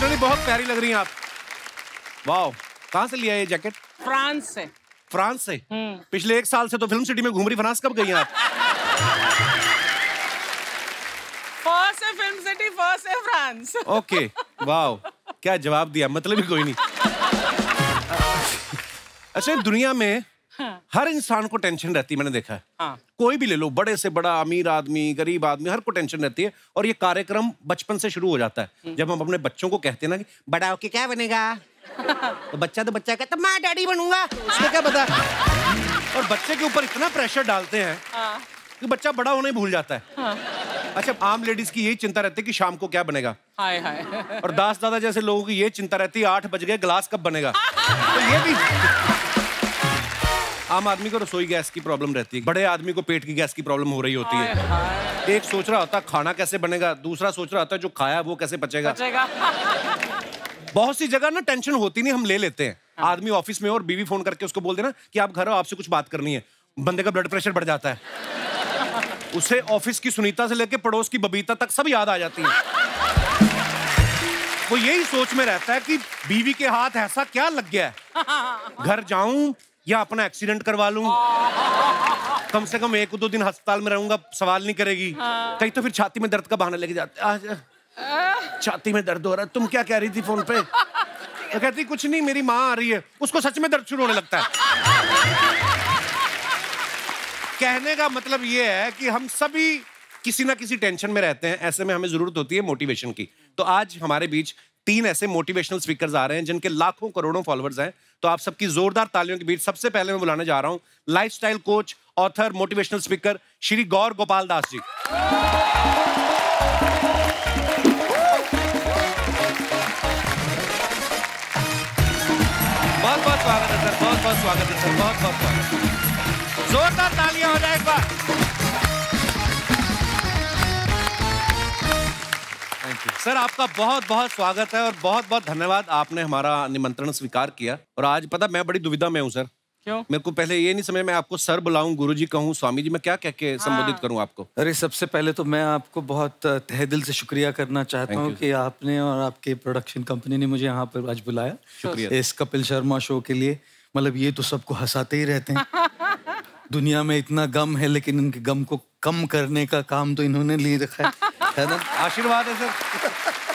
Literally बहुत प्यारी लग रही हैं आप। वाह, कहाँ से लिया ये जैकेट? फ्रांस से। फ्रांस से? पिछले 1 साल से तो फिल्म सिटी में घूम रही, फ्रांस कब गई हैं आप? फर्स्ट है फिल्म सिटी, फर्स्ट है फ्रांस। ओके, वाह, क्या जवाब दिया, मतलब ही कोई नहीं। अच्छा, दुनिया में हर इंसान को टेंशन रहती है, मैंने देखा है। हाँ। कोई भी ले लो, बड़े से बड़ा, अमीर आदमी, गरीब आदमी, हर को टेंशन रहती है। और ये कार्यक्रम बचपन से शुरू हो जाता है। जब हम अपने बच्चों को कहते हैं ना कि बड़ा होके क्या बनेगा, तो बच्चा कहता मैं डैडी बनूंगा, उसको क्या पता। और बच्चे के ऊपर इतना प्रेशर डालते हैं कि बच्चा बड़ा होना ही भूल जाता है। अच्छा, आम लेडीज की यही चिंता रहती है कि शाम को क्या बनेगा। हाय हाय। और दास दादा जैसे लोगों की ये चिंता रहती है 8 बज गए, गिलास कब बनेगा। तो ये भी आम आदमी को रसोई गैस की प्रॉब्लम रहती है, बड़े आदमी को पेट की गैस की प्रॉब्लम हो रही होती है। एक सोच रहा होता खाना कैसे बनेगा, दूसरा सोच रहा होता जो खाया वो कैसे पचेगा। बहुत सी जगह ना टेंशन होती नहीं, हम ले लेते हैं। आदमी ऑफिस में और बीवी फोन करके उसको बोल देना कि आप घर हो, आपसे कुछ बात करनी है, बंदे का ब्लड प्रेशर बढ़ जाता है। उसे ऑफिस की सुनीता से लेके पड़ोस की बबीता तक सब याद आ जाती है। वो यही सोच में रहता है कि बीवी के हाथ ऐसा क्या लग गया है, घर जाऊं या अपना एक्सीडेंट करवा लूं, कम से कम 1-2 दिन अस्पताल में रहूंगा, सवाल नहीं करेगी। कहीं तो फिर छाती में दर्द का बहाना लेके जाते, छाती में दर्द हो रहा है, तुम क्या कह रही थी फोन पे? तो कहती कुछ नहीं, मेरी माँ आ रही है। उसको सच में दर्द शुरू होने लगता है। कहने का मतलब ये है कि हम सभी किसी ना किसी टेंशन में रहते हैं। ऐसे में हमें जरूरत होती है मोटिवेशन की। तो आज हमारे बीच 3 ऐसे मोटिवेशनल स्पीकर्स आ रहे हैं जिनके लाखों करोड़ों फॉलोअर्स हैं। तो आप सबकी जोरदार तालियों के बीच सबसे पहले मैं बुलाने जा रहा हूं lifestyle coach, author, motivational speaker Shri Gaur Gopal Das ji. बहुत बहुत स्वागत है सर, बहुत बहुत स्वागत है सर, बहुत बहुत स्वागत। जोरदार तालियां हो जाए एक बार। सर, आपका बहुत बहुत स्वागत है और बहुत बहुत धन्यवाद, आपने हमारा निमंत्रण स्वीकार किया। और आज पता मैं बड़ी दुविधा में हूँ सर। क्यों? मेरे को पहले ये नहीं समझ में, आपको सर बुलाऊं, गुरुजी कहूं, स्वामी जी, मैं क्या कह के संबोधित करूं आपको? अरे, सबसे पहले तो मैं आपको बहुत तहे दिल से शुक्रिया करना चाहता हूं कि आपने और आपके प्रोडक्शन कंपनी ने मुझे यहाँ पर आज बुलाया। शुक्रिया। इस कपिल शर्मा शो के लिए। मतलब ये तो सबको हंसाते ही रहते हैं। दुनिया में इतना गम है, लेकिन इनके गम को कम करने का काम तो इन्होंने ले रखा है ना? आशीर्वाद है सर।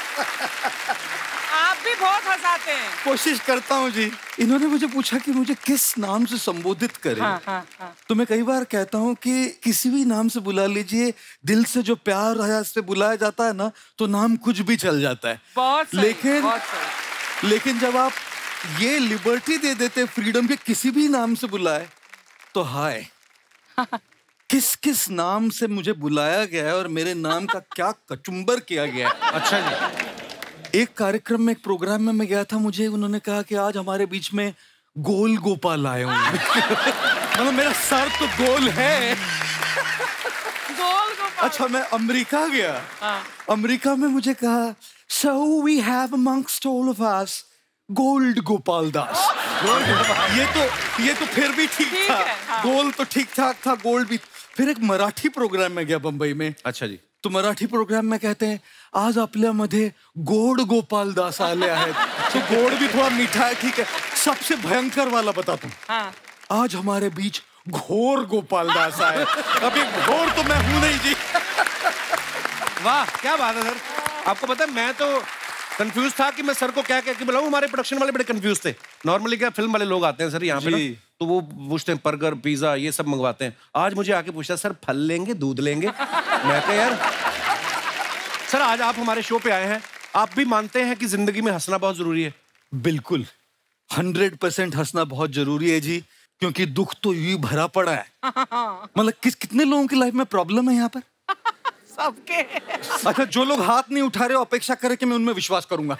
आप भी बहुत हंसाते हैं। कोशिश करता हूँ जी। इन्होंने मुझे पूछा कि मुझे किस नाम से संबोधित करें। तो मैं कई बार कहता हूँ कि किसी भी नाम से बुला लीजिए, दिल से जो प्यार है से बुलाया जाता है ना, तो नाम कुछ भी चल जाता है। बहुत सही, लेकिन बहुत सही। लेकिन जब आप ये लिबर्टी दे देते फ्रीडम के किसी भी नाम से बुलाए, तो हाय किस किस नाम से मुझे बुलाया गया है और मेरे नाम का क्या कचुम्बर किया गया है। अच्छा जी। एक कार्यक्रम में, एक प्रोग्राम में मैं गया था, मुझे उन्होंने कहा कि आज हमारे बीच में गोल गोपाल आए होंगे। मतलब मेरा सर तो गोल है। गोल गोपाल। अच्छा, मैं अमेरिका गया। अमेरिका में मुझे कहा, so we have amongst all of us Gaur Gopal Das. ये तो फिर भी ठीक था। गोल तो ठीक ठाक था, गोल्ड भी। फिर एक मराठी प्रोग्राम में गया बंबई में। अच्छा जी। तो मराठी प्रोग्राम में कहते हैं, आज आपल्यामध्ये गोड गोपाल दास आले आहेत। तो गोड भी थोड़ा मीठा है, ठीक है। सबसे भयंकर वाला बताता हूँ। आज हमारे बीच घोर गोपाल दास आए। अभी घोर तो मैं हूं नहीं जी। वाह, क्या बात है सर। आपको पता है, मैं तो कंफ्यूज था कि मैं सर को क्या कह के बुलाऊं। हमारे प्रोडक्शन वाले बड़े कंफ्यूज थे। नॉर्मली क्या फिल्म वाले लोग आते हैं सर यहाँ पे ना, तो वो पूछते हैं बर्गर, पिज्जा, ये सब मंगवाते हैं। आज मुझे आके पूछा, सर फल लेंगे, दूध लेंगे? मैं कहा यार सर, आज आप हमारे शो पे आए हैं, आप भी मानते हैं कि जिंदगी में हंसना बहुत जरूरी है? बिल्कुल, 100% हंसना बहुत जरूरी है जी, क्योंकि दुख तो यूं भरा पड़ा है। मतलब कितने लोगों की लाइफ में प्रॉब्लम है यहाँ पर? सबके। अच्छा, जो लोग हाथ नहीं उठा रहे हो, अपेक्षा करें कि मैं उनमें विश्वास करूंगा।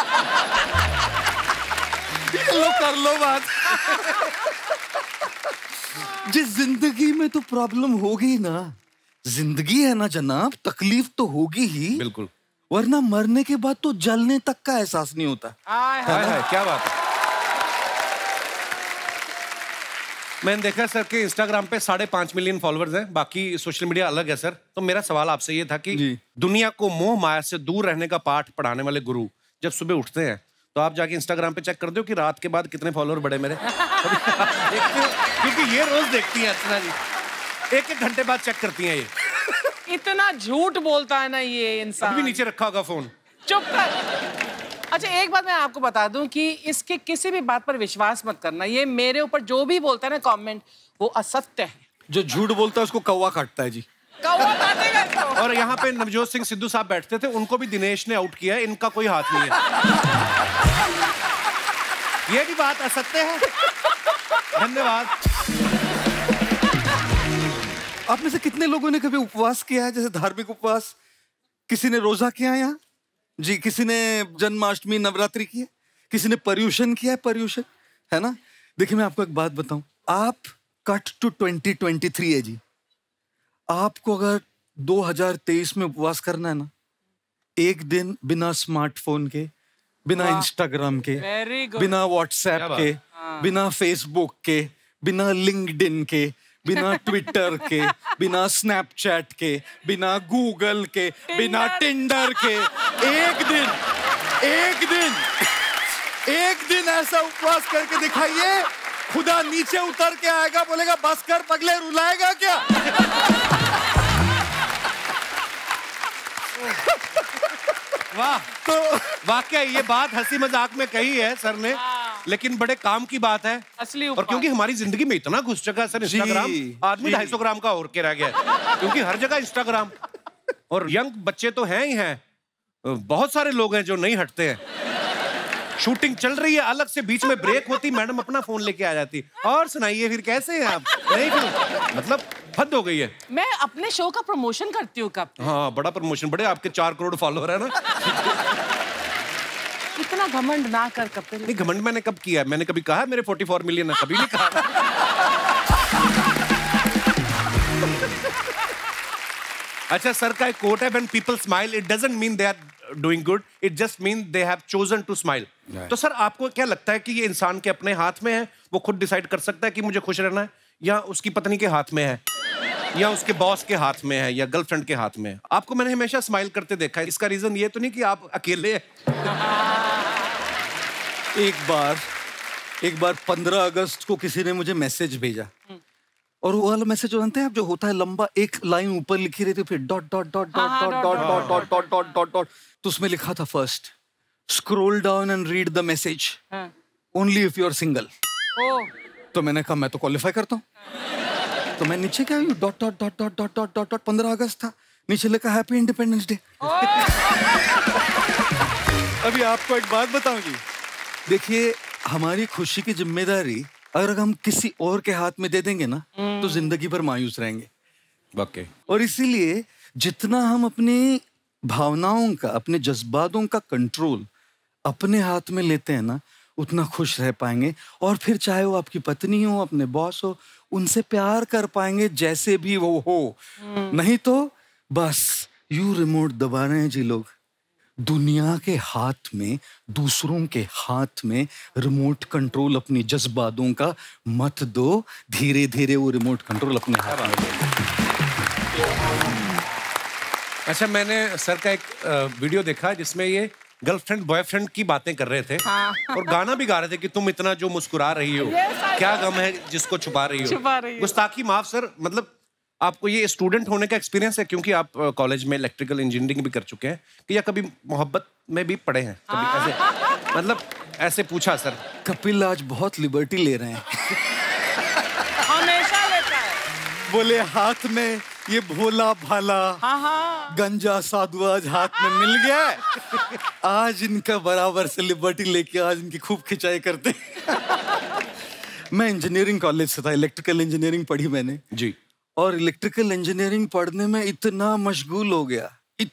ये लो, कर लो बात। जिस जिंदगी में तो प्रॉब्लम होगी ना, जिंदगी है ना जनाब, तकलीफ तो होगी ही। बिल्कुल। वरना मरने के बाद तो जलने तक का एहसास नहीं होता। क्या बात है। मैंने देखा सर कि इंस्टाग्राम पे 5.5 मिलियन फॉलोअर्स हैं, बाकी सोशल मीडिया अलग है सर। तो मेरा सवाल आपसे ये था कि दुनिया को मोह माया से दूर रहने का पाठ पढ़ाने वाले गुरु जब सुबह उठते हैं तो आप जाके इंस्टाग्राम पे चेक कर दो कि रात के बाद कितने फॉलोअर बढ़े मेरे। देखते हो? क्योंकि ये रोज देखती हैं अर्चना जी, एक घंटे बाद चेक करती हैं ये। इतना झूठ बोलता है ना ये इंसान। अभी नीचे रखा होगा फोन। चुप कर। अच्छा एक बात मैं आपको बता दूं कि इसके किसी भी बात पर विश्वास मत करना। ये मेरे ऊपर जो भी बोलता है ना कमेंट, वो असत्य है। जो झूठ बोलता है उसको कौवा काटता है जी। कौवा काटेगा इसको। और यहाँ पे नवजोत सिंह सिद्धू साहब बैठते थे, उनको भी दिनेश ने आउट किया है, इनका कोई हाथ नहीं है। ये भी बात असत्य है। धन्यवाद। आप में से कितने लोगों ने कभी उपवास किया है, जैसे धार्मिक उपवास? किसी ने रोजा किया है यहाँ जी? किसी ने जन्माष्टमी नवरात्रि की है? किसी ने पर्यूषण किया है? पर्यूषण है ना। देखिए मैं आपको एक बात बताऊं, आप कट टू 2023 है जी। आपको अगर 2023 में उपवास करना है ना, एक दिन बिना स्मार्टफोन के, बिना इंस्टाग्राम के, बिना व्हाट्सएप के, बिना फेसबुक के, बिना लिंक्डइन के, बिना ट्विटर के, बिना स्नैपचैट के, बिना गूगल के, बिना टिंडर के, एक दिन ऐसा उपवास करके दिखाइए, खुदा नीचे उतर के आएगा, बोलेगा बस कर पगले, रुलाएगा क्या? वाह। तो वाकई ये बात हंसी मजाक में कही है सर ने, लेकिन बड़े काम की बात है असली। और क्योंकि हमारी जिंदगी में इतना घुस चुका है सर इंस्टाग्राम, आदमी 250 ग्राम का और के रह गया है, क्योंकि हर जगह इंस्टाग्राम। और यंग बच्चे तो हैं ही हैं, बहुत सारे लोग हैं जो नहीं हटते हैं। शूटिंग चल रही है, अलग से बीच में ब्रेक होती, मैडम अपना फोन लेके आ जाती, और सुनाइए फिर कैसे हैं आप? नहीं फिर मतलब हद हो गई है। मैं अपने शो का प्रमोशन करती हूँ कब। हाँ बड़ा प्रमोशन, बड़े आपके 4 करोड़ फॉलोअर है ना। इतना घमंड ना कर कपिल। नहीं घमंड मैंने कब किया है? मैंने कभी कहा है मेरे 44 मिलियन है? कभी नहीं कहा। अच्छा सर का एक कोट है, when people smile it doesn't mean they are doing good, it just means they have chosen to smile. तो सर आपको क्या लगता है कि ये इंसान के अपने हाथ में है, वो खुद डिसाइड कर सकता है कि मुझे खुश रहना है, या उसकी पत्नी के हाथ में है, या उसके बॉस के हाथ में है, या गर्लफ्रेंड के हाथ में है? आपको मैंने हमेशा स्माइल करते देखा है, इसका रीजन ये तो नहीं कि आप अकेले हैं? एक बार 15 अगस्त को किसी ने मुझे मैसेज भेजा, और वो वाला मैसेज जानते हैं आप, जो होता है लंबा, एक लाइन ऊपर लिखी रहती है, फिर dot dot dot dot dot dot dot dot dot dot dot dot, तो उसमें लिखा था first scroll down and read the message, only if you are single. तो मैंने कहा मैं तो क्वालिफाई करता हूँ, तो मैं नीचे क्या, dot dot dot dot dot dot dot dot, 15 अगस्त था, नीचे लिखा हैप्पी इंडिपेंडेंस डे। अभी आपको एक बात बताऊं जी, देखिए हमारी खुशी की जिम्मेदारी अगर हम किसी और के हाथ में दे देंगे ना, तो जिंदगी भर मायूस रहेंगे। वाकई। और इसीलिए जितना हम अपनी भावनाओं का, अपने जज्बातों का कंट्रोल अपने हाथ में लेते हैं ना, उतना खुश रह पाएंगे। और फिर चाहे वो आपकी पत्नी हो, अपने बॉस हो, उनसे प्यार कर पाएंगे जैसे भी वो हो। नहीं तो बस यू रिमोट दबा रहे हैं जी लोग। दुनिया के हाथ में, दूसरों के हाथ में रिमोट कंट्रोल अपनी जज्बातों का मत दो, धीरे धीरे वो रिमोट कंट्रोल अपने हाथ में ले। अच्छा मैंने सर का एक वीडियो देखा जिसमें ये गर्लफ्रेंड बॉयफ्रेंड की बातें कर रहे थे। और गाना भी गा रहे थे कि तुम इतना जो मुस्कुरा रही हो, क्या गम है जिसको छुपा रही हो। गुस्ताखी माफ सर, मतलब आपको ये स्टूडेंट होने का एक्सपीरियंस है, क्योंकि आप कॉलेज में इलेक्ट्रिकल इंजीनियरिंग भी कर चुके हैं, कि या कभी मोहब्बत में भी पड़े हैं कभी? ऐसे मतलब ऐसे पूछा सर। कपिल आज बहुत लिबर्टी ले रहे हैं। हमेशा लेता है। बोले हाथ में ये भोला भाला गंजा साधु आज हाथ में मिल गया, आज इनका बराबर से लिबर्टी लेके आज इनकी खूब खिंचाई करते। मैं इंजीनियरिंग कॉलेज से था, इलेक्ट्रिकल इंजीनियरिंग पढ़ी मैंने जी। और इलेक्ट्रिकल इंजीनियरिंग पढ़ने में इतना मशगूल हो गया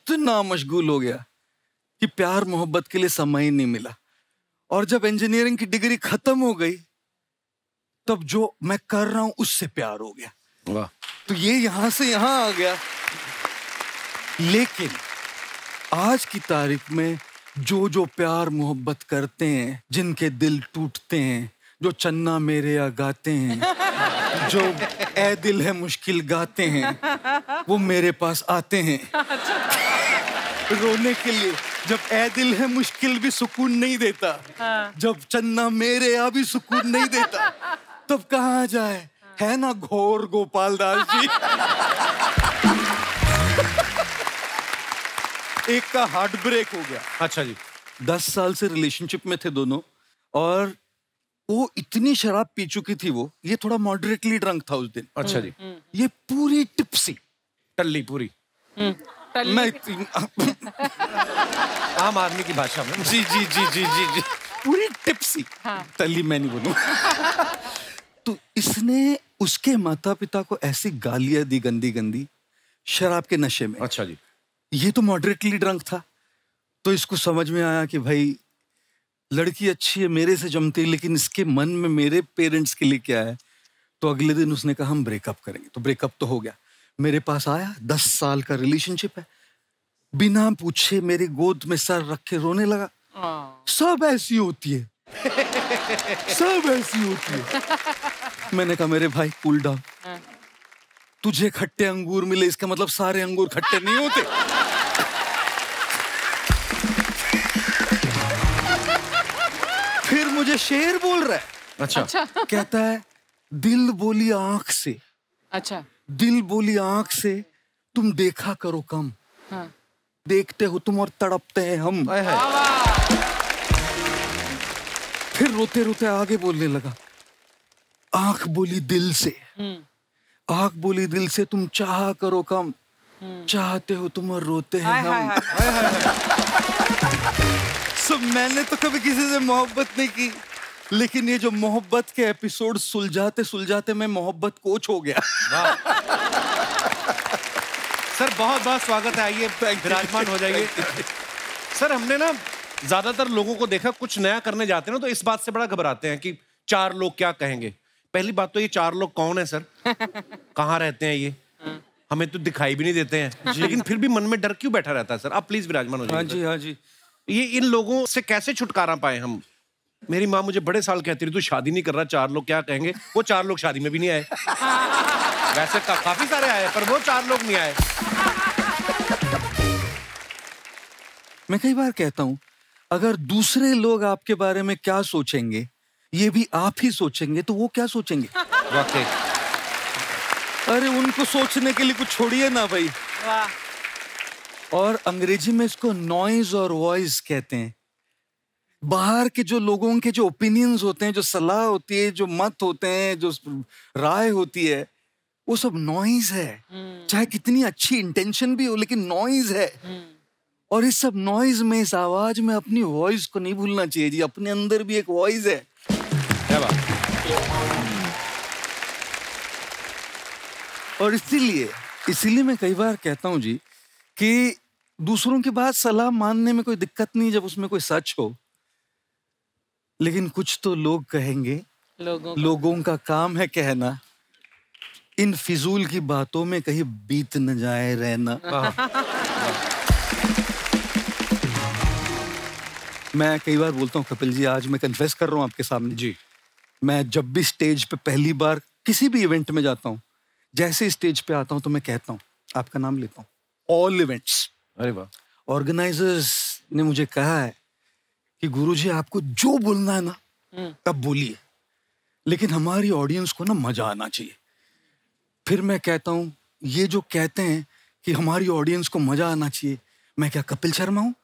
कि प्यार मोहब्बत के लिए समय ही नहीं मिला। और जब इंजीनियरिंग की डिग्री खत्म हो गई, तब जो मैं कर रहा हूं उससे प्यार हो गया। वाह। तो ये यहां से यहां आ गया। लेकिन आज की तारीख में जो प्यार मोहब्बत करते हैं, जिनके दिल टूटते हैं, जो चन्ना मेरे या गाते हैं, जो ए दिल है मुश्किल गाते हैं, वो मेरे पास आते हैं रोने के लिए। जब ए दिल है मुश्किल भी सुकून नहीं देता, जब चन्ना मेरे यहाँ भी सुकून नहीं देता, तब कहाँ जाए, है ना घोर गोपाल दास जी। एक का हार्ट ब्रेक हो गया। अच्छा जी। 10 साल से रिलेशनशिप में थे दोनों, और वो इतनी शराब पी चुकी थी, वो ये थोड़ा मॉडरेटली ड्रंक था उस दिन। अच्छा जी। ये पूरी टिप्सी, टल्ली पूरी। मैं आम आदमी की भाषा में। जी जी जी जी जी जी पूरी टिप्सी। टल्ली मैं नहीं बोलूं। तो इसने उसके माता पिता को ऐसी गालियां दी, गंदी गंदी, शराब के नशे में। अच्छा जी। ये तो मॉडरेटली ड्रंक था, तो इसको समझ में आया कि भाई लड़की अच्छी है, मेरे से जमती है, लेकिन इसके मन में मेरे पेरेंट्स के लिए क्या है। तो अगले दिन उसने कहा हम ब्रेकअप करेंगे। तो ब्रेकअप तो हो गया, मेरे पास आया, 10 साल का रिलेशनशिप है, बिना पूछे मेरी गोद में सर रख के रोने लगा। सब ऐसी होती है, सब ऐसी होती है। मैंने कहा मेरे भाई कूल डाउन, तुझे खट्टे अंगूर मिले इसका मतलब सारे अंगूर खट्टे नहीं होते। फिर मुझे शेर बोल रहा है। अच्छा। कहता है दिल बोली आंख से, अच्छा, दिल बोली आंख से तुम देखा करो कम। हाँ। देखते हो तुम और तड़पते हैं हम। फिर रोते रोते आगे बोलने लगा, आंख बोली दिल से, आंख बोली दिल से तुम चाहा करो कम, चाहते हो तुम और रोते हैं हम। सो मैंने तो कभी किसी से मोहब्बत नहीं की, लेकिन ये जो मोहब्बत के एपिसोड सुलझाते सुलझाते मैं मोहब्बत कोच हो गया। सर बहुत बहुत स्वागत है, आइए विराजमान हो जाइए। सर हमने ना ज्यादातर लोगों को देखा, कुछ नया करने जाते हैं ना तो इस बात से बड़ा घबराते हैं कि 4 लोग क्या कहेंगे। पहली बात तो ये 4 लोग कौन है सर, कहाँ रहते हैं ये, हमें तो दिखाई भी नहीं देते हैं, लेकिन फिर भी मन में डर क्यों बैठा रहता है सर। आप प्लीज विराजमान हो जाइए। हाँ जी, हाँ जी। ये इन लोगों से कैसे छुटकारा पाए हम। मेरी माँ मुझे बड़े साल कहती रही तू शादी नहीं कर रहा, 4 लोग क्या कहेंगे। वो 4 लोग शादी में भी नहीं आए। वैसे काफी सारे आए पर वो 4 लोग नहीं आए। मैं कई बार कहता हूं, अगर दूसरे लोग आपके बारे में क्या सोचेंगे ये भी आप ही सोचेंगे तो वो क्या सोचेंगे। वाकई। अरे उनको सोचने के लिए कुछ छोड़िए ना भाई। और अंग्रेजी में इसको नॉइज और वॉइस कहते हैं। बाहर के जो लोगों के जो ओपिनियंस होते हैं, जो सलाह होती है, जो मत होते हैं, जो राय होती है, वो सब नॉइज है। चाहे कितनी अच्छी इंटेंशन भी हो, लेकिन नॉइज है। और इस सब नॉइज में, इस आवाज में अपनी वॉइस को नहीं भूलना चाहिए जी। अपने अंदर भी एक वॉइस है। क्या बात। और इसीलिए मैं कई बार कहता हूं जी कि दूसरों की बात सलाह मानने में कोई दिक्कत नहीं जब उसमें कोई सच हो, लेकिन कुछ तो लोग कहेंगे। लोगों का काम है कहना, इन फिजूल की बातों में कहीं बीत न जाए रहना। मैं कई बार बोलता हूँ कपिल जी, आज मैं कन्फेस कर रहा हूँ आपके सामने जी, मैं जब भी स्टेज पे पहली बार किसी भी इवेंट में जाता हूँ, जैसे स्टेज पे आता हूँ तो मैं कहता हूँ, आपका नाम लेता हूँ, ऑल इवेंट्स। अरे वाह। ऑर्गेनाइजर्स ने मुझे कहा है कि गुरुजी आपको जो बोलना है ना तब बोलिए, लेकिन हमारी ऑडियंस को ना मजा आना चाहिए। फिर मैं कहता हूँ, ये जो कहते हैं कि हमारी ऑडियंस को मजा आना चाहिए, मैं क्या कपिल शर्मा हूँ?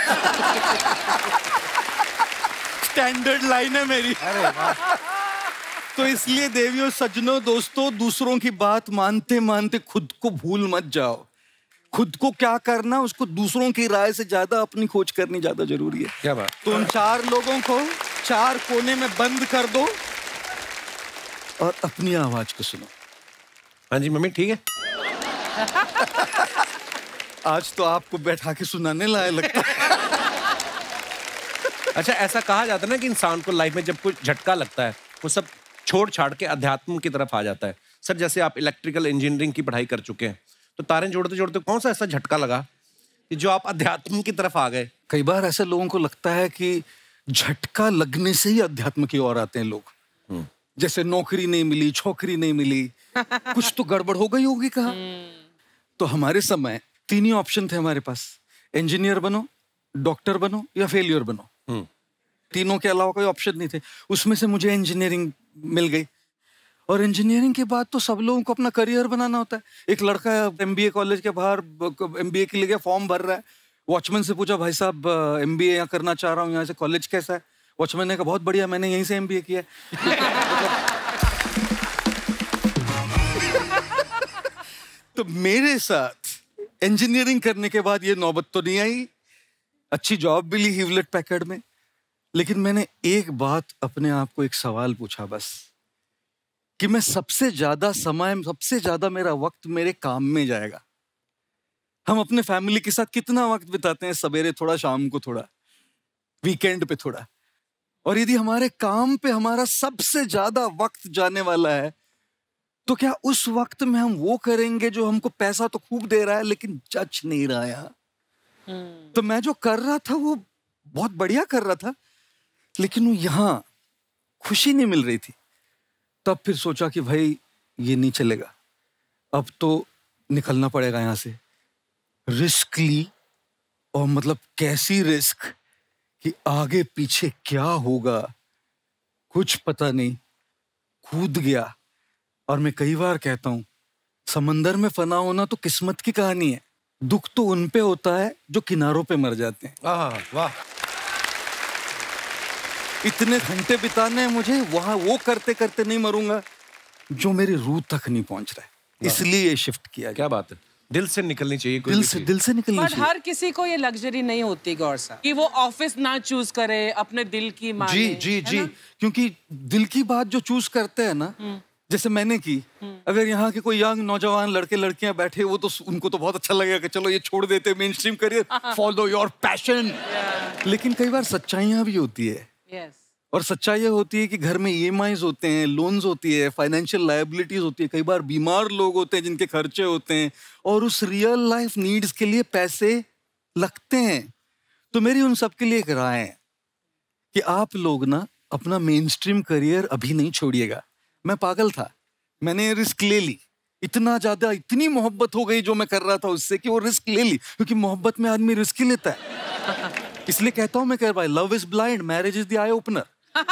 स्टैंडर्ड लाइन है मेरी। तो इसलिए देवियों, सज्जनों, दोस्तों, दूसरों की बात मानते मानते खुद को भूल मत जाओ। खुद को क्या करना, उसको दूसरों की राय से ज्यादा अपनी खोज करनी ज्यादा जरूरी है। क्या बात। तो उन 4 लोगों को 4 कोने में बंद कर दो और अपनी आवाज को सुनो। हाँ जी मम्मी ठीक है। आज तो आपको बैठा के सुनाने लायक लगता है। अच्छा, ऐसा कहा जाता है ना कि इंसान को लाइफ में जब कोई झटका लगता है वो सब छोड़ छाड़ के अध्यात्म की तरफ आ जाता है। सर जैसे आप इलेक्ट्रिकल इंजीनियरिंग की पढ़ाई कर चुके हैं, तो तारे जोड़ते जोड़ते कौन सा ऐसा झटका लगा कि जो आप अध्यात्म की तरफ आ गए? कई बार ऐसे लोगों को लगता है कि झटका लगने से ही अध्यात्म की ओर आते हैं लोग। जैसे नौकरी नहीं मिली, छोकरी नहीं मिली, कुछ तो गड़बड़ हो गई होगी कहा। तो हमारे समय 3 ही ऑप्शन थे हमारे पास, इंजीनियर बनो, डॉक्टर बनो या फेलियर बनो, तीनों के अलावा कोई ऑप्शन नहीं थे। उसमें से मुझे इंजीनियरिंग मिल गई, और इंजीनियरिंग के बाद तो सब लोगों को अपना करियर बनाना होता है। एक लड़का एमबीए कॉलेज के बाहर एमबीए के लिए फॉर्म भर रहा है, वॉचमैन से पूछा भाई साहब एमबीए यहाँ करना चाह रहा हूँ, यहाँ से कॉलेज कैसा है? वॉचमैन ने कहा बहुत बढ़िया, मैंने यहीं से एमबीए किया है। तो मेरे साथ इंजीनियरिंग करने के बाद ये नौबत तो नहीं आई, अच्छी जॉब भी ली ह्यूलेट पैकर्ड में, लेकिन मैंने एक बात अपने आप को एक सवाल पूछा बस, कि मैं सबसे ज्यादा मेरा वक्त मेरे काम में जाएगा। हम अपने फैमिली के साथ कितना वक्त बिताते हैं, सवेरे थोड़ा, शाम को थोड़ा, वीकेंड पे थोड़ा, और यदि हमारे काम पे हमारा सबसे ज्यादा वक्त जाने वाला है, तो क्या उस वक्त में हम वो करेंगे जो हमको पैसा तो खूब दे रहा है लेकिन जच नहीं रहा है? तो मैं जो कर रहा था वो बहुत बढ़िया कर रहा था, लेकिन वो यहां खुशी नहीं मिल रही थी। तब फिर सोचा कि भाई ये नहीं चलेगा, अब तो निकलना पड़ेगा यहां से। रिस्क ली, और मतलब कैसी रिस्क कि आगे पीछे क्या होगा कुछ पता नहीं, कूद गया। और मैं कई बार कहता हूं, समंदर में फना होना तो किस्मत की कहानी है, दुख तो उन पे होता है जो किनारों पे मर जाते हैं। वाह, इतने घंटे बिताने हैं मुझे वहां, वो करते करते नहीं मरूंगा जो मेरी रूह तक नहीं पहुंच रहा है, इसलिए ये शिफ्ट किया। क्या बात है, दिल से निकलनी चाहिए, दिल से निकलनी पर चाहिए। हर किसी को ये लग्जरी नहीं होती गौर साहब, कि वो ऑफिस ना चूज करे, अपने दिल की माने। जी, क्योंकि दिल की बात जो चूज करते हैं ना, जैसे मैंने की, अगर यहाँ के कोई यंग नौजवान लड़के लड़कियां बैठे, वो तो उनको तो बहुत अच्छा लगेगा कि चलो ये छोड़ देते mainstream career, follow your passion. लेकिन कई बार सच्चाइयां भी होती है, और सच्चाई ये होती है कि घर में ईएमआईज होते हैं, लोन्स होती है, फाइनेंशियल लायबिलिटीज होती है, कई बार बीमार लोग होते हैं जिनके खर्चे होते हैं, और उस रियल लाइफ नीड्स के लिए पैसे लगते हैं। तो मेरी उन सब के लिए एक राय है कि आप लोग ना अपना मेन स्ट्रीम करियर अभी नहीं छोड़िएगा। मैं पागल था, मैंने रिस्क ले ली, इतना ज्यादा, इतनी मोहब्बत हो गई जो मैं कर रहा था उससे कि वो रिस्क ले ली, क्योंकि मोहब्बत में आदमी रिस्क ही लेता है। इसलिए कहता हूं मैं, कह भाई, love is blind, marriage is the eye opener.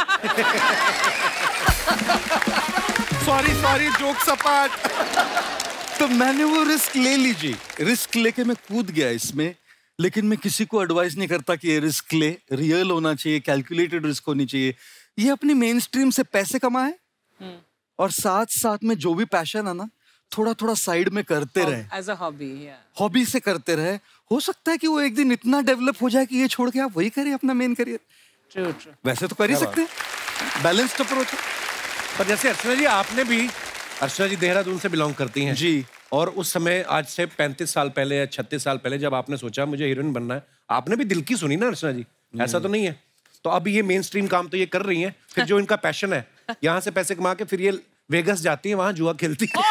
Sorry jokes apart. तो मैंने वो रिस्क ले लीजिए, रिस्क लेके मैं कूद गया इसमें। लेकिन मैं किसी को एडवाइस नहीं करता कि ये रिस्क ले, रियल होना चाहिए, कैलकुलेटेड रिस्क होनी चाहिए। ये अपनी मेन स्ट्रीम से पैसे कमाए, और साथ साथ में जो भी पैशन है ना, थोड़ा थोड़ा साइड में करते रहे, एज अ हॉबी, हॉबी से करते रहे। हो सकता है कि वो एक दिन इतना डेवलप हो जाए कि ये छोड़ के आप वही करें अपना मेन करियर। ट्रू। वैसे तो कर ही सकते हैं, बैलेंस्ड अप्रोच है। पर जैसे अर्चना जी, आपने भी, अर्चना जी देहरादून से बिलोंग करती हैं जी, और उस समय आज से 35 साल पहले या 36 साल पहले जब आपने सोचा मुझे हीरोइन बनना है, आपने भी दिल की सुनी ना अर्चना जी, ऐसा तो नहीं है? तो अब ये मेन स्ट्रीम काम तो ये कर रही हैं, फिर जो इनका पैशन है, यहाँ से पैसे कमा के फिर ये वेगस जाती है, वहां जुआ खेलती है।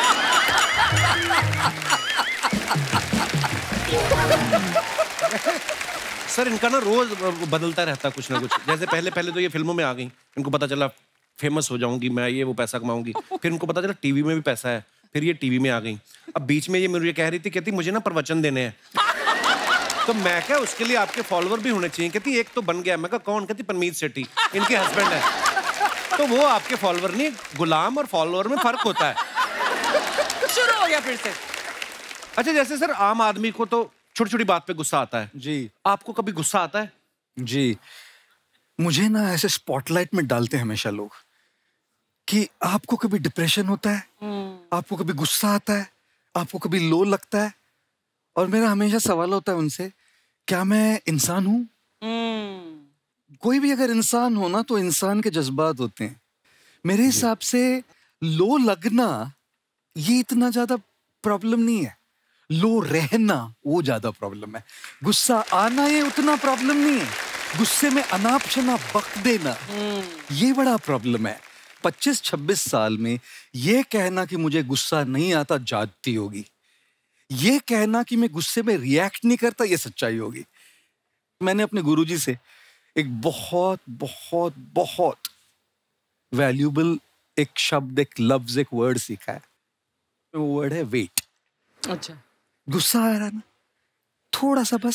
सर इनका ना रोज बदलता रहता कुछ ना कुछ। जैसे पहले तो ये फिल्मों में आ गई, इनको पता चला फेमस हो जाऊंगी मैं, ये वो पैसा कमाऊंगी, फिर इनको पता चला टीवी में भी पैसा है, फिर ये टीवी में आ गई। अब बीच में ये मुझे कह रही थी, कहती मुझे ना प्रवचन देने हैं। तो मैं क्या, उसके लिए आपके फॉलोअर भी होने चाहिए। कहती एक तो बन गया। मैं कहा कौन? कहती परमीत सेठी, इनके हस्बैंड है। तो वो आपके फॉलोअर नहीं, गुलाम और फॉलोअर में फर्क होता है। शुरू हो गया फिर से। अच्छा, जैसे सर आम आदमी को तो छोटी छोटी बात पे गुस्सा आता है जी, आपको कभी गुस्सा आता है? जी, मुझे ना ऐसे स्पॉटलाइट में डालते हैं हमेशा लोग कि आपको कभी डिप्रेशन होता है, आपको कभी गुस्सा आता है, आपको कभी लो लगता है, और मेरा हमेशा सवाल होता है उनसे, क्या मैं इंसान हूं? कोई भी अगर इंसान हो ना, तो इंसान के जज्बात होते हैं। मेरे हिसाब से लो लगना ये इतना ज्यादा प्रॉब्लम नहीं है, लो रहना वो ज्यादा प्रॉब्लम है। गुस्सा आना ये उतना प्रॉब्लम नहीं है, गुस्से में अनाप शनाप बक देना ये बड़ा प्रॉब्लम है। 25-26 साल में ये कहना कि मुझे गुस्सा नहीं आता जाती होगी, ये कहना कि मैं गुस्से में रिएक्ट नहीं करता ये सच्चाई होगी। मैंने अपने गुरुजी से एक बहुत बहुत बहुत वैल्यूबल एक शब्द, एक लफ्ज, एक वर्ड सीखा है। वो वर्ड है वेट। अच्छा, गुस्सा आ रहा है ना, थोड़ा सा बस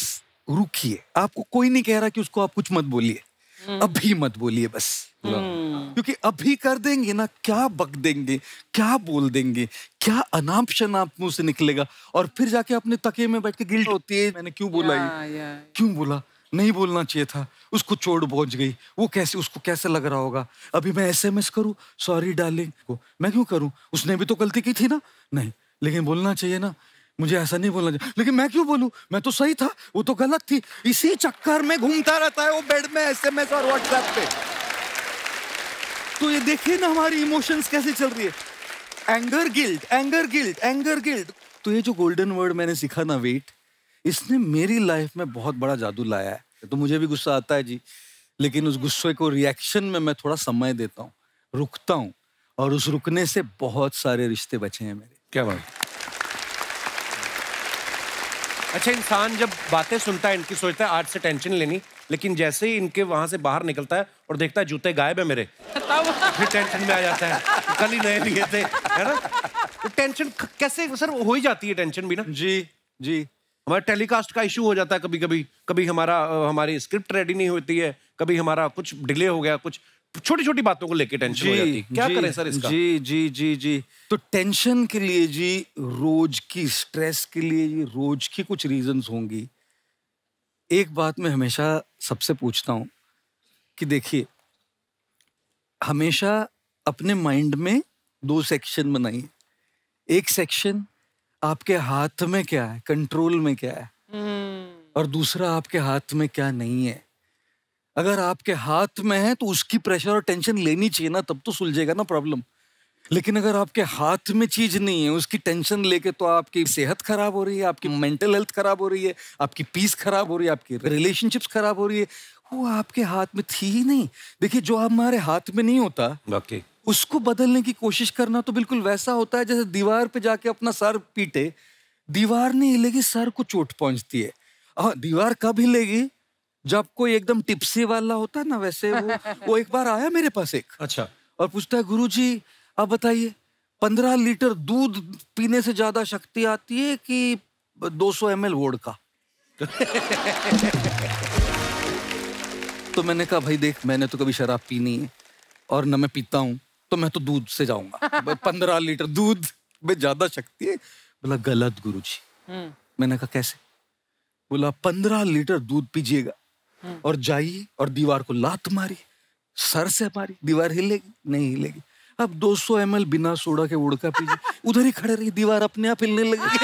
रुकिए, आपको कोई नहीं कह रहा कि उसको आप कुछ मत बोलिए, अभी मत बोलिए बस, क्योंकि अभी कर देंगे ना, क्या बक देंगे, क्या बोल देंगे, क्या अनाप शनाप मुंह से निकलेगा, और फिर जाके अपने तकिए में बैठ के गिल्ट होती है, मैंने क्यों बोला ये, क्यों बोला, नहीं बोलना चाहिए था, उसको चोट पहुंच गई, वो कैसे, उसको कैसे लग रहा होगा, अभी मैं SMS करूं सॉरी डार्लिंग को, मैं क्यों करूं, उसने भी तो गलती की थी ना, नहीं लेकिन बोलना चाहिए ना, मुझे ऐसा नहीं बोलना चाहिए, लेकिन मैं क्यों बोलूं, मैं तो सही था, वो तो गलत थी, इसी चक्कर में घूमता रहता है वो बेड में SMS और WhatsApp पे। तो ये देखिए ना हमारी इमोशंस कैसे चल रही है, anger guilt, anger guilt, anger guilt. तो ये जो गोल्डन वर्ड मैंने सीखा ना, वेट, इसने मेरी लाइफ में बहुत बड़ा जादू लाया है। तो मुझे भी गुस्सा आता है जी, लेकिन उस गुस्से को रिएक्शन में मैं थोड़ा समय देता हूँ, रुकता हूँ, और उस रुकने से बहुत सारे रिश्ते बचे हैं मेरे। क्या बात। अच्छा, इंसान जब बातें सुनता है इनकी सोचता है आज से टेंशन लेनी, लेकिन जैसे ही इनके वहां से बाहर निकलता है और देखता है जूते गायब है मेरे, फिर टेंशन में आ जाता है, कल ही नए लिए थे, है ना। तो टेंशन कैसे सर हो ही जाती है, टेंशन भी ना। जी जी, हमारा टेलीकास्ट का इशू हो जाता है कभी कभी, कभी हमारी स्क्रिप्ट रेडी नहीं होती है, कभी हमारा कुछ डिले हो गया, कुछ छोटी छोटी बातों को लेके टेंशन हो जाती है। क्या करें सर इसका? जी जी जी जी, तो टेंशन के लिए जी, रोज की स्ट्रेस के लिए जी, रोज की कुछ रीजंस होंगी। एक बात मैं हमेशा सबसे पूछता हूं कि देखिए, हमेशा अपने माइंड में 2 सेक्शन बनाइए। एक सेक्शन आपके हाथ में क्या है, कंट्रोल में क्या है, और दूसरा आपके हाथ में क्या नहीं है। अगर आपके हाथ में है तो उसकी प्रेशर और टेंशन लेनी चाहिए ना, तब तो सुलझेगा ना प्रॉब्लम। लेकिन अगर आपके हाथ में चीज नहीं है, उसकी टेंशन लेके तो आपकी सेहत खराब हो रही है, आपकी मेंटल हेल्थ खराब हो रही है, आपकी पीस खराब हो रही है, आपकी रिलेशनशिप्स खराब हो रही है। वो आपके हाथ में थी ही नहीं। देखिए, जो हमारे हाथ में नहीं होता, बाकी उसको बदलने की कोशिश करना तो बिल्कुल वैसा होता है जैसे दीवार पे जाके अपना सर पीटे, दीवार नहीं हिलेगी, सर को चोट पहुंचती है। दीवार कब हिलेगी, जब कोई एकदम टिप्सी वाला होता है ना, वैसे वो एक बार आया मेरे पास एक, अच्छा, और पूछता है, गुरुजी आप बताइए 15 लीटर दूध पीने से ज्यादा शक्ति आती है कि 200 ml वोडका? तो मैंने कहा, भाई देख, मैंने तो कभी शराब पी नहीं है और न मैं पीता हूं, तो मैं तो दूध से जाऊंगा। 15 लीटर दूध में ज्यादा शक्ति है। बोला गलत गुरुजी। मैंने कहा कैसे? बोला 15 लीटर दूध पीजिएगा और जाइए और दीवार को लात मारी, सर से मारी, दीवार हिलेगी नहीं हिलेगी। अब 200 ml बिना सोडा के वोडका पीजिए, उधर ही खड़े रहिए, दीवार अपने आप हिलने लगेगी।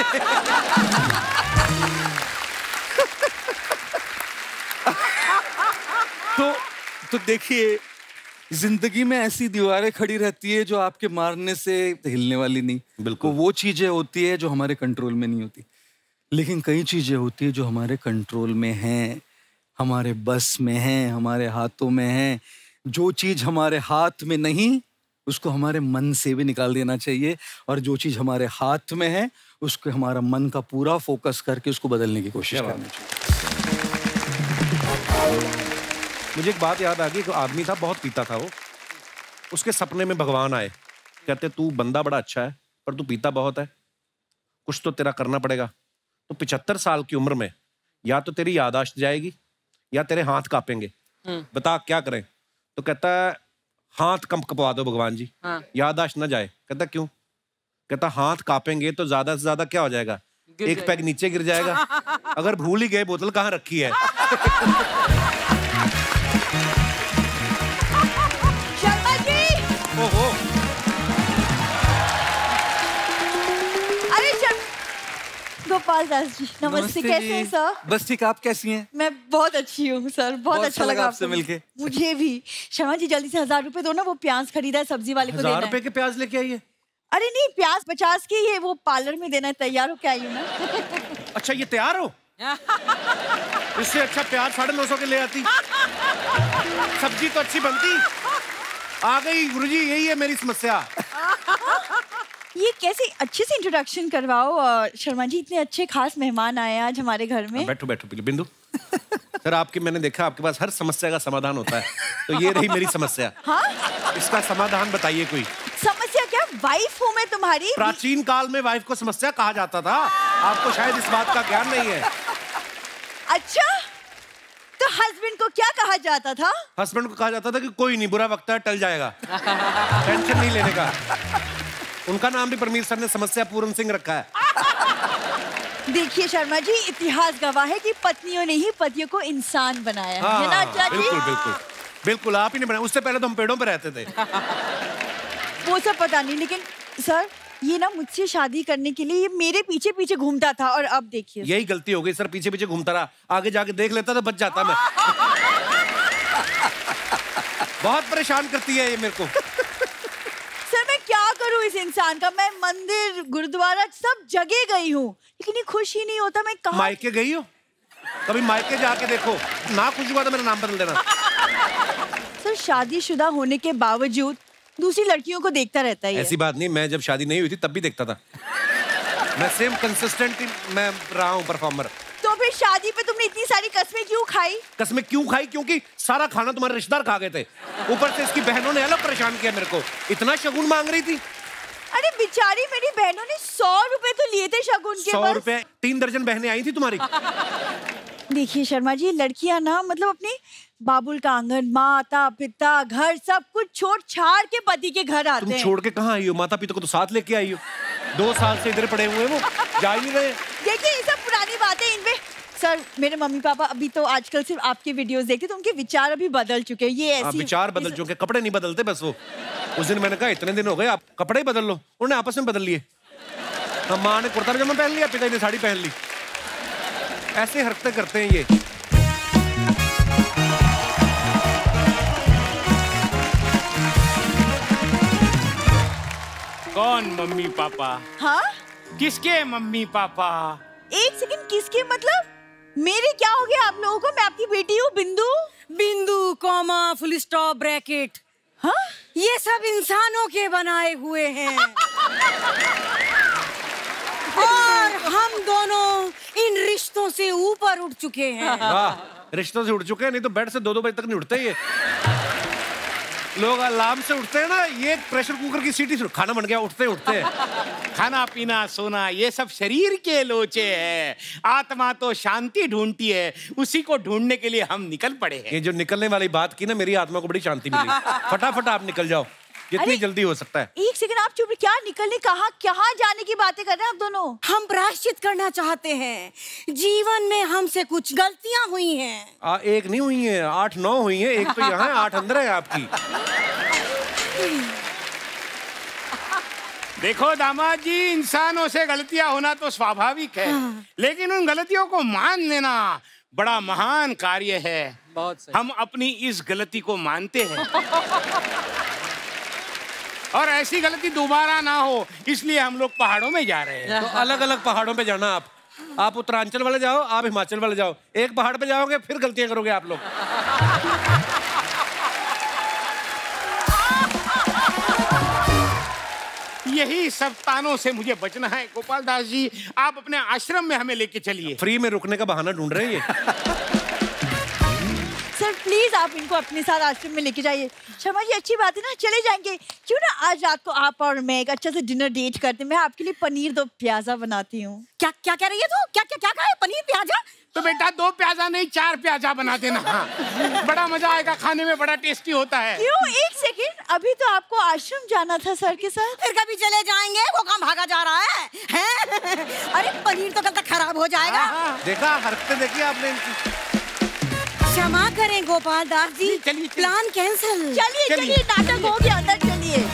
तो देखिए, जिंदगी में ऐसी दीवारें खड़ी रहती है जो आपके मारने से हिलने वाली नहीं। बिल्कुल, वो चीजें होती है जो हमारे कंट्रोल में नहीं होती, लेकिन कई चीजें होती है जो हमारे कंट्रोल में हैं, हमारे बस में हैं, हमारे हाथों में हैं। जो चीज हमारे हाथ में नहीं, उसको हमारे मन से भी निकाल देना चाहिए, और जो चीज हमारे हाथ में है, उसको हमारा मन का पूरा फोकस करके उसको बदलने की कोशिश करनी चाहिए। मुझे एक बात याद आ गई, एक आदमी था, बहुत पीता था वो। उसके सपने में भगवान आए, कहते तू बंदा बड़ा अच्छा है पर तू पीता बहुत है, कुछ तो तेरा करना पड़ेगा। तो 75 साल की उम्र में या तो तेरी याददाश्त जाएगी या तेरे हाथ कांपेंगे, बता क्या करें? तो कहता है हाथ कम कपवा दो भगवान जी, याददाश्त ना जाए। कहता क्यों? कहता हाथ कांपेंगे तो ज्यादा से ज्यादा क्या हो जाएगा, एक पैग नीचे गिर जाएगा। अगर भूल ही गए बोतल कहाँ रखी है। शर्मा जी, ओहो, अरे गोपाल दास जी, नमस्ते। कैसे हैं सर? बस ठीक, आप कैसी हैं? मैं बहुत अच्छी हूँ सर, बहुत अच्छा लगा आपसे मिलके। मुझे भी। शर्मा जी जल्दी से 1000 रुपए दो ना, वो प्याज खरीदा है, सब्जी वाले को देना है। 1000 रुपए के प्याज लेके आइए। अरे नहीं, प्याज 50 के, ये वो पार्लर में देना है, तैयार हो के आई हूँ ना। अच्छा, ये तैयार हो? इससे अच्छा प्याज 950 के ले आती, सब्जी तो अच्छी बनती। आ गई गुरुजी, यही है मेरी समस्या। ये कैसे अच्छे से इंट्रोडक्शन करवाओ। और शर्मा जी, इतने अच्छे खास मेहमान आए आज हमारे घर में। बैठो बैठो बिंदु। सर, आपकी मैंने देखा आपके पास हर समस्या का समाधान होता है, तो ये रही मेरी समस्या। हाँ? इसका समाधान बताइए कोई। समस्या क्या? वाइफ हूँ मैं तुम्हारी। प्राचीन काल में वाइफ को समस्या कहा जाता था, आपको शायद इस बात का ज्ञान नहीं है। अच्छा, तो हस्बैंड को क्या कहा जाता था? हस्बैंड को कहा जाता था कि कोई नहीं, बुरा वक्त है, टल जाएगा, टेंशन नहीं लेने का। उनका नाम भी परमीर सर ने समस्या पूरन सिंह रखा है। देखिए शर्मा जी, इतिहास गवाह है कि पत्नियों ने ही पतियों को इंसान बनाया है ना आर्चना जी? बिल्कुल बिल्कुल बिल्कुल, आप ही ने बनाया। उससे पहले तो हम पेड़ों पे रहते थे। वो सब पता नहीं, लेकिन सर ये ना मुझसे शादी करने के लिए ये मेरे पीछे पीछे घूमता था और अब देखिए। यही गलती हो गई सर, पीछे पीछे घूमता रहा, आगे जाके देख लेता तो बच जाता मैं। बहुत परेशान करती है ये मेरे को। सर मैं क्या करूं इस इंसान का? मैं मंदिर गुरुद्वारा सब जगह गई हूँ, लेकिन ये खुश ही नहीं होता। मैं कहाँ? मायके गई हो? कभी मायके जाके देखो, ना खुश हुआ तो मेरा नाम बदल देना। सर शादीशुदा होने के बावजूद दूसरी लड़कियों को देखता रहता है। ऐसी बात नहीं, मैं जब शादी नहीं हुई थी तब भी देखता था। मैं सेम कंसिस्टेंट मैं रहा हूँ परफॉर्मर। तो फिर शादी पे तुमने इतनी सारी कस्में क्यों खाई? कस्में क्यों खाई? क्योंकि सारा खाना तुम्हारे रिश्तेदार खा गए थे, ऊपर से इसकी बहनों ने अलग परेशान किया मेरे को। इतना शगुन मांग रही थी। अरे बेचारी मेरी बहनों ने 100 रुपए तो लिए थे शगुन के। 100 रुपए? 3 दर्जन बहनें आई थी तुम्हारी। देखिए शर्मा जी, लड़कियां ना मतलब अपने बाबुल का आंगन, माता पिता, घर सब कुछ छोड़ छाड़ के पति के घर आते हैं। तुम छोड़ के कहाँ आई हो? माता पिता को तो साथ लेके आई हो। 2 साल से इधर पड़े हुए, वो जा ही नहीं रहे। देखिए ये सब पुरानी बातें, इनमें सर मेरे मम्मी पापा अभी तो आजकल सिर्फ आपके वीडियोस देखते, तो उनके विचार अभी बदल चुके हैं। ये ऐसी विचार बदल चुके, कपड़े नहीं बदलते बस। वो उस दिन मैंने कहा इतने दिन हो गए, आप कपड़े ही बदल लो, उन्होंने आपस में बदल लिए। माँ ने कुर्ता पजामा पहन लिया, पिता ने साड़ी पहन ली। ऐसे हरकतें करते हैं ये। कौन मम्मी पापा? हाँ किसके मम्मी पापा? एक सेकंड, किसके मतलब? मेरे क्या हो गया आप लोगों को? मैं आपकी बेटी हूँ बिंदु। बिंदु कॉमा फुल स्टॉप ब्रैकेट। हाँ ये सब इंसानों के बनाए हुए हैं। और हम दोनों इन रिश्तों से ऊपर उठ चुके हैं। वाह, रिश्तों से उठ चुके हैं, नहीं तो बेड से 2-2 बजे तक नहीं उठते ये लोग। अलार्म से उठते हैं ना, ये प्रेशर कुकर की सीटी से खाना बन गया, उठते हैं। खाना पीना सोना ये सब शरीर के लोचे हैं, आत्मा तो शांति ढूंढती है, उसी को ढूंढने के लिए हम निकल पड़े हैं। ये जो निकलने वाली बात की ना, मेरी आत्मा को बड़ी शांति मिली। फटाफट आप निकल जाओ, जितनी जल्दी हो सकता है। एक सेकंड आप चुप, क्या निकलने, कहाँ जाने की बातें कर रहे हैं आप दोनों? हम प्रायश्चित करना चाहते हैं। जीवन में हमसे कुछ गलतियां हुई हैं। एक नहीं हुई है, 8-9 हुई है। एक तो यहाँ है, 8 अंदर है आपकी। देखो दामाद जी, इंसानों से गलतियां होना तो स्वाभाविक है, लेकिन उन गलतियों को मान लेना बड़ा महान कार्य है। बहुत सही। हम अपनी इस गलती को मानते हैं और ऐसी गलती दोबारा ना हो, इसलिए हम लोग पहाड़ों में जा रहे हैं। तो अलग अलग पहाड़ों पे जाना। आप उत्तरांचल वाले जाओ, आप हिमाचल वाले जाओ। एक पहाड़ पे जाओगे फिर गलतियां करोगे आप लोग। यही सब तानों से मुझे बचना है। गोपाल दास जी, आप अपने आश्रम में हमें लेके चलिए। फ्री में रुकने का बहाना ढूंढ रहे हैं ये। सर प्लीज आप इनको अपने साथ आश्रम में लेके जाइए। शर्मा जी अच्छी बात है ना, चले जाएंगे। क्यों ना आज रात को आप और मैं एक अच्छा सा डिनर डेट करते हैं। मैं आपके लिए पनीर 2 प्याजा बनाती हूँ। क्या क्या कह रही है तू? क्या कहा है? पनीर प्याजा? तो बेटा 2 प्याजा नहीं 4 प्याजा बना देना। बड़ा मजा आएगा, खाने में बड़ा टेस्टी होता है। क्यों? एक सेकंड, अभी तो आपको आश्रम जाना था सर के साथ। फिर कभी चले जाएंगे, वो काम भागा जा रहा है, हैं? अरे पनीर तो कल तक खराब हो जाएगा। देखा, हरकतें देखी आपने इनकी। क्षमा करें गोपाल दास जी, चलिए, प्लान कैंसिल। चलिए नाटक हो गया, अंदर चलिए।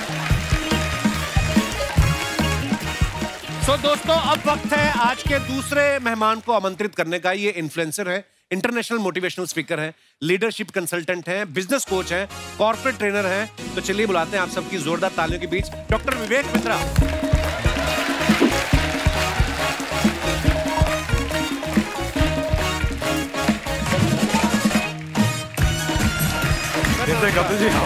दोस्तों, अब वक्त है आज के दूसरे मेहमान को आमंत्रित करने का। ये इन्फ्लुएंसर है, इंटरनेशनल मोटिवेशनल स्पीकर है, लीडरशिप कंसल्टेंट है, बिजनेस कोच है, कॉर्पोरेट ट्रेनर है। तो चलिए बुलाते हैं आप सबकी जोरदार तालियों के बीच डॉक्टर विवेक बिंद्रा। कपिल जी,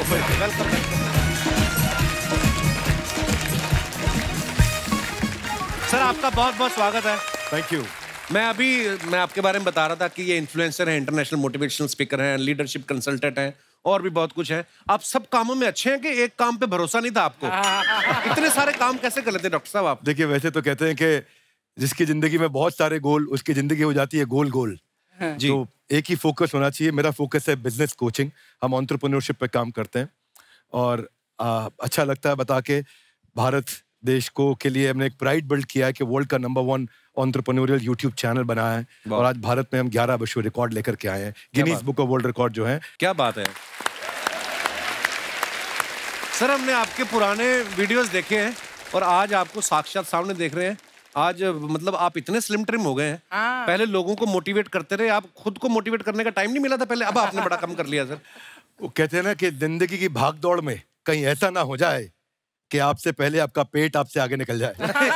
सर आपका बहुत बहुत स्वागत है। Thank you. मैं आपके बारे में बता रहा था कि ये इन्फ्लुएंसर है, इंटरनेशनल मोटिवेशनल स्पीकर हैं, लीडरशिप कंसल्टेंट हैं और भी बहुत कुछ है। आप सब कामों में अच्छे हैं कि एक काम पे भरोसा नहीं था आपको? इतने सारे काम कैसे कर लेते डॉक्टर साहब आप? देखिए, वैसे तो कहते हैं कि जिसकी जिंदगी में बहुत सारे गोल, उसकी जिंदगी हो जाती है गोल गोल। जी। तो एक ही फोकस होना चाहिए। मेरा फोकस है बिजनेस कोचिंग, हम एंटरप्रेन्योरशिप पे काम करते हैं और अच्छा लगता है बता के। भारत देश को के लिए हमने एक प्राइड बिल्ड किया है कि वर्ल्ड का नंबर 1 एंटरप्रेन्योरियल यूट्यूब चैनल बनाया है और आज भारत में हम 11 विश्व रिकॉर्ड लेकर के आए हैं, Guinness book of world record जो है। क्या बात है सर, हमने आपके पुराने वीडियोस देखे हैं और आज आपको साक्षात सामने देख रहे हैं। आज मतलब आप इतने स्लिम ट्रिम हो गए हैं। पहले लोगों को मोटिवेट करते रहे, आप खुद को मोटिवेट करने का टाइम नहीं मिला था पहले, अब आपने बड़ा कम कर लिया सर। वो कहते हैं ना कि जिंदगी की भाग दौड़ में कहीं ऐसा ना हो जाए कि आपसे पहले आपका पेट आपसे आगे निकल जाए।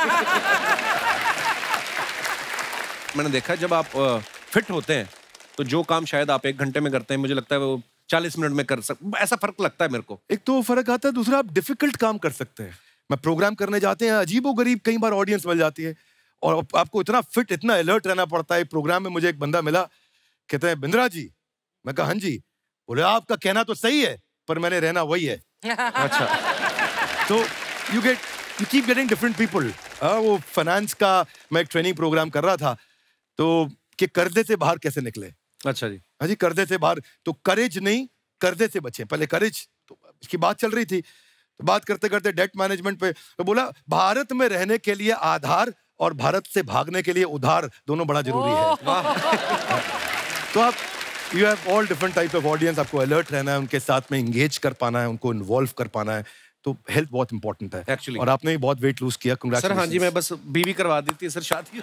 मैंने देखा जब आप फिट होते हैं तो जो काम शायद आप 1 घंटे में करते हैं, मुझे लगता है वो 40 मिनट में कर सकते, ऐसा फर्क लगता है मेरे को। एक तो फर्क आता है, दूसरा आप डिफिकल्ट काम कर सकते हैं। मैं प्रोग्राम करने जाते हैं, अजीबोगरीब कई बार ऑडियंस मिल जाती है और आपको इतना फिट, इतना अलर्ट रहना पड़ता है। प्रोग्राम में मुझे एक बंदा मिला, कहते हैं बिंद्रा जी। मैं कहा हाँ जी। बोले आपका कहना तो सही है पर मैंने रहना वही है। अच्छा। तो you keep getting different people. वो फाइनेंस का मैं एक ट्रेनिंग प्रोग्राम कर रहा था तो कि कर्जे से बाहर कैसे निकले। अच्छा जी। हाँ जी, कर्जे से बाहर। तो करेज नहीं, कर्जे से बचे। पहले करेज तो इसकी बात चल रही थी, तो बात करते करते डेट मैनेजमेंट पे तो बोला भारत में रहने के लिए आधार और भारत से भागने के लिए उधार दोनों बड़ा जरूरी है। तो आप you have all different type of audience, आपको अलर्ट रहना है, उनके साथ में एंगेज कर पाना है, उनको इन्वॉल्व कर पाना है। तो हेल्थ बहुत इंपॉर्टेंट है एक्चुअली। और आपने भी बहुत वेट लूज किया, सर। हाँ जी, मैं बस बीवी करवा देती है सर शादी।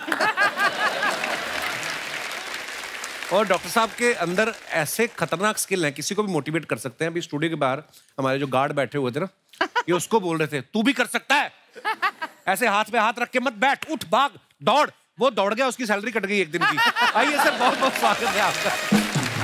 और डॉक्टर साहब के अंदर ऐसे खतरनाक स्किल हैं, किसी को भी मोटिवेट कर सकते हैं। अभी स्टूडियो के बाहर हमारे जो गार्ड बैठे हुए थे ना, ये उसको बोल रहे थे तू भी कर सकता है, ऐसे हाथ पे हाथ रख के मत बैठ, उठ भाग दौड़। वो दौड़ गया, उसकी सैलरी कट गई 1 दिन की। आइए सर, बहुत बहुत स्वागत है आपका।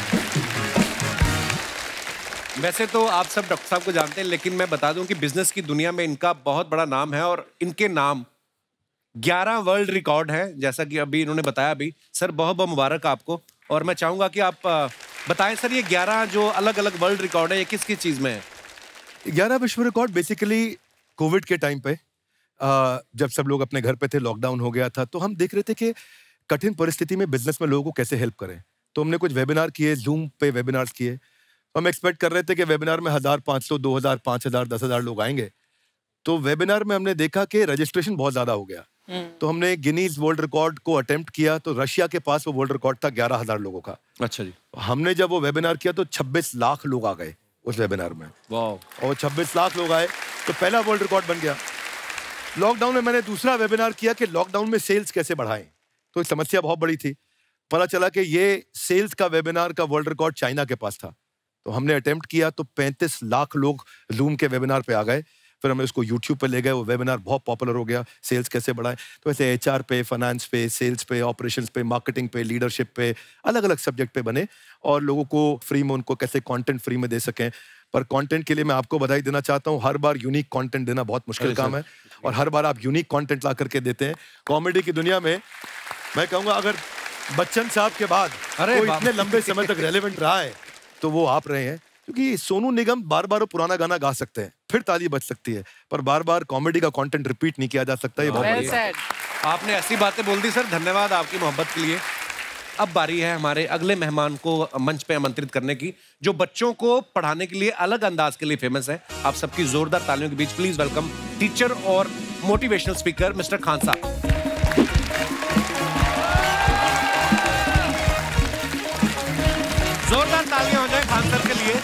वैसे तो आप सब डॉक्टर साहब को जानते हैं, लेकिन मैं बता दूं कि बिजनेस की दुनिया में इनका बहुत बड़ा नाम है और इनके नाम 11 वर्ल्ड रिकॉर्ड है, जैसा कि अभी इन्होंने बताया। अभी सर बहुत बहुत मुबारक आपको। और मैं चाहूंगा कि आप बताएं सर, ये 11 जो अलग अलग वर्ल्ड रिकॉर्ड है, ये किस किस चीज में है? 11 विश्व रिकॉर्ड बेसिकली कोविड के टाइम पे जब सब लोग अपने घर पे थे, लॉकडाउन हो गया था, तो हम देख रहे थे कि कठिन परिस्थिति में बिजनेस में लोगों को कैसे हेल्प करें। तो हमने कुछ वेबिनार किए, जूम पे वेबिनार्स किए। हम एक्सपेक्ट कर रहे थे कि वेबिनार में 1500, 2000, 5000, 10,000 लोग आएंगे। तो वेबिनार में हमने देखा कि रजिस्ट्रेशन बहुत ज्यादा हो गया। तो हमने गिनीज वर्ल्ड रिकॉर्ड को अटेम्प्ट किया, तो रशिया के पास वो वर्ल्ड रिकॉर्ड था 11,000 लोगों का। अच्छा जी। हमने जब वो वेबिनार किया तो 26 लाख लोग आ गए उस वेबिनार में। वाह। और 26 लाख लोग आए तो पहला वर्ल्ड रिकॉर्ड बन गया। लॉकडाउन में मैंने दूसरा वेबिनार किया कि लॉकडाउन में सेल्स कैसे बढ़ाएं, तो समस्या बहुत बड़ी थी। पता चला कि ये सेल्स का वेबिनार का वर्ल्ड रिकॉर्ड चाइना के पास था। तो हमने अटेम्प्ट किया तो 35 लाख लोग जूम के वेबिनार पे आ गए। फिर हमने उसको यूट्यूब पे ले गए, वो वेबिनार बहुत पॉपुलर हो गया, सेल्स कैसे बढ़ाएं। तो ऐसे HR पे, फाइनेंस पे, सेल्स पे, ऑपरेशंस पे, मार्केटिंग पे, लीडरशिप पे, अलग अलग सब्जेक्ट पे बने और लोगों को फ्री में, उनको कैसे कंटेंट फ्री में दे सकें। पर कंटेंट के लिए मैं आपको बधाई देना चाहता हूँ, हर बार यूनिक कंटेंट देना बहुत मुश्किल काम है और हर बार आप यूनिक कंटेंट ला करके देते हैं। कॉमेडी की दुनिया में मैं कहूँगा अगर बच्चन साहब के बाद कोई इतने लंबे समय तक रेलेवेंट रहा है तो वो आप रहे हैं, क्योंकि सोनू निगम बार बार पुराना गाना गा सकते हैं, फिर ताली बज सकती है, पर बार बार कॉमेडी का कंटेंट रिपीट नहीं किया जा सकता। ये बहुत बढ़िया है। आपने ऐसी बातें बोल दी सर, धन्यवाद आपकी मोहब्बत के लिए। अब बारी है हमारे अगले मेहमान को मंच पे आमंत्रित करने की, जो बच्चों को पढ़ाने के लिए अलग अंदाज के लिए फेमस है। आप सबकी जोरदार तालियों के बीच प्लीज वेलकम टीचर और मोटिवेशनल स्पीकर मिस्टर खान साहब। जोरदार तालियां हो जाए खान सर के लिए।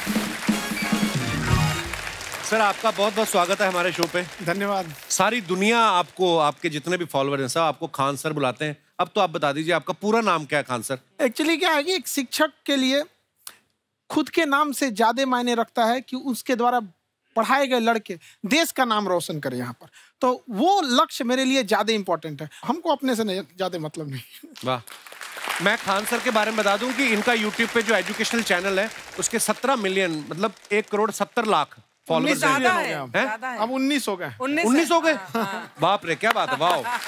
सर आपका बहुत बहुत स्वागत है हमारे शो पे। धन्यवाद। सारी दुनिया आपको, आपके जितने भी फॉलोअर हैं सब आपको खान सर बुलाते हैं। अब तो आप बता दीजिए आपका पूरा नाम क्या है खान सर? एक्चुअली क्या है कि एक शिक्षक के लिए खुद के नाम से ज्यादा मायने रखता है कि उसके द्वारा पढ़ाए गए लड़के देश का नाम रोशन करें यहाँ पर, तो वो लक्ष्य मेरे लिए ज्यादा इंपॉर्टेंट है। हमको अपने से ज्यादा मतलब नहीं। वाह। मैं खान सर के बारे में बता दूं कि इनका यूट्यूब पे जो एजुकेशनल चैनल है उसके 17 मिलियन मतलब 1,70,00,000 फॉलोअर्स हैं। अब 19 हो गए। 19 हो गए। बाप रे, क्या बात है। वाह।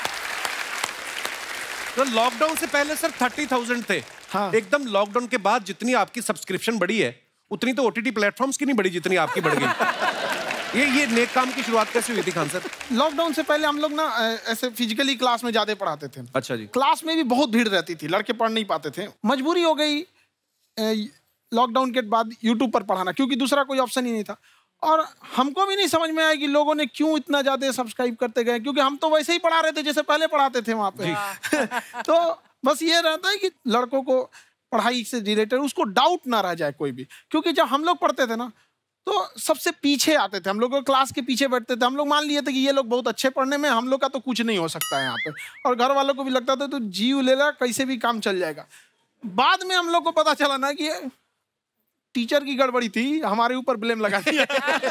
तो लॉकडाउन से पहले सर 30,000 थे। हाँ। एकदम लॉकडाउन के बाद जितनी आपकी सब्सक्रिप्शन बढ़ी है उतनी तो OTT प्लेटफॉर्म्स की नहीं बढ़ी जितनी आपकी बढ़ गई। ये नेक काम की शुरुआत कैसे हुई थी खान सर? लॉकडाउन से पहले हम लोग ना ऐसे फिजिकली क्लास में ज्यादा पढ़ाते थे। अच्छा जी। क्लास में भी बहुत भीड़ रहती थी, लड़के पढ़ नहीं पाते थे। मजबूरी हो गई लॉकडाउन के बाद यूट्यूब पर पढ़ाना, क्योंकि दूसरा कोई ऑप्शन ही नहीं था। और हमको भी नहीं समझ में आया कि लोगों ने क्यों इतना ज्यादा सब्सक्राइब करते गए, क्योंकि हम तो वैसे ही पढ़ा रहे थे जैसे पहले पढ़ाते थे वहां पे। तो बस ये रहता है कि लड़कों को पढ़ाई से रिलेटेड उसको डाउट ना रह जाए कोई भी, क्योंकि जब हम लोग पढ़ते थे ना तो सबसे पीछे आते थे, हम लोग क्लास के पीछे बैठते थे। हम लोग मान लिए थे कि ये लोग बहुत अच्छे पढ़ने में, हम लोग का तो कुछ नहीं हो सकता है यहाँ पे। और घर वालों को भी लगता था तो जीव ले ला, कैसे भी काम चल जाएगा। बाद में हम लोग को पता चला ना कि टीचर की गड़बड़ी थी, हमारे ऊपर ब्लेम लगा दिया।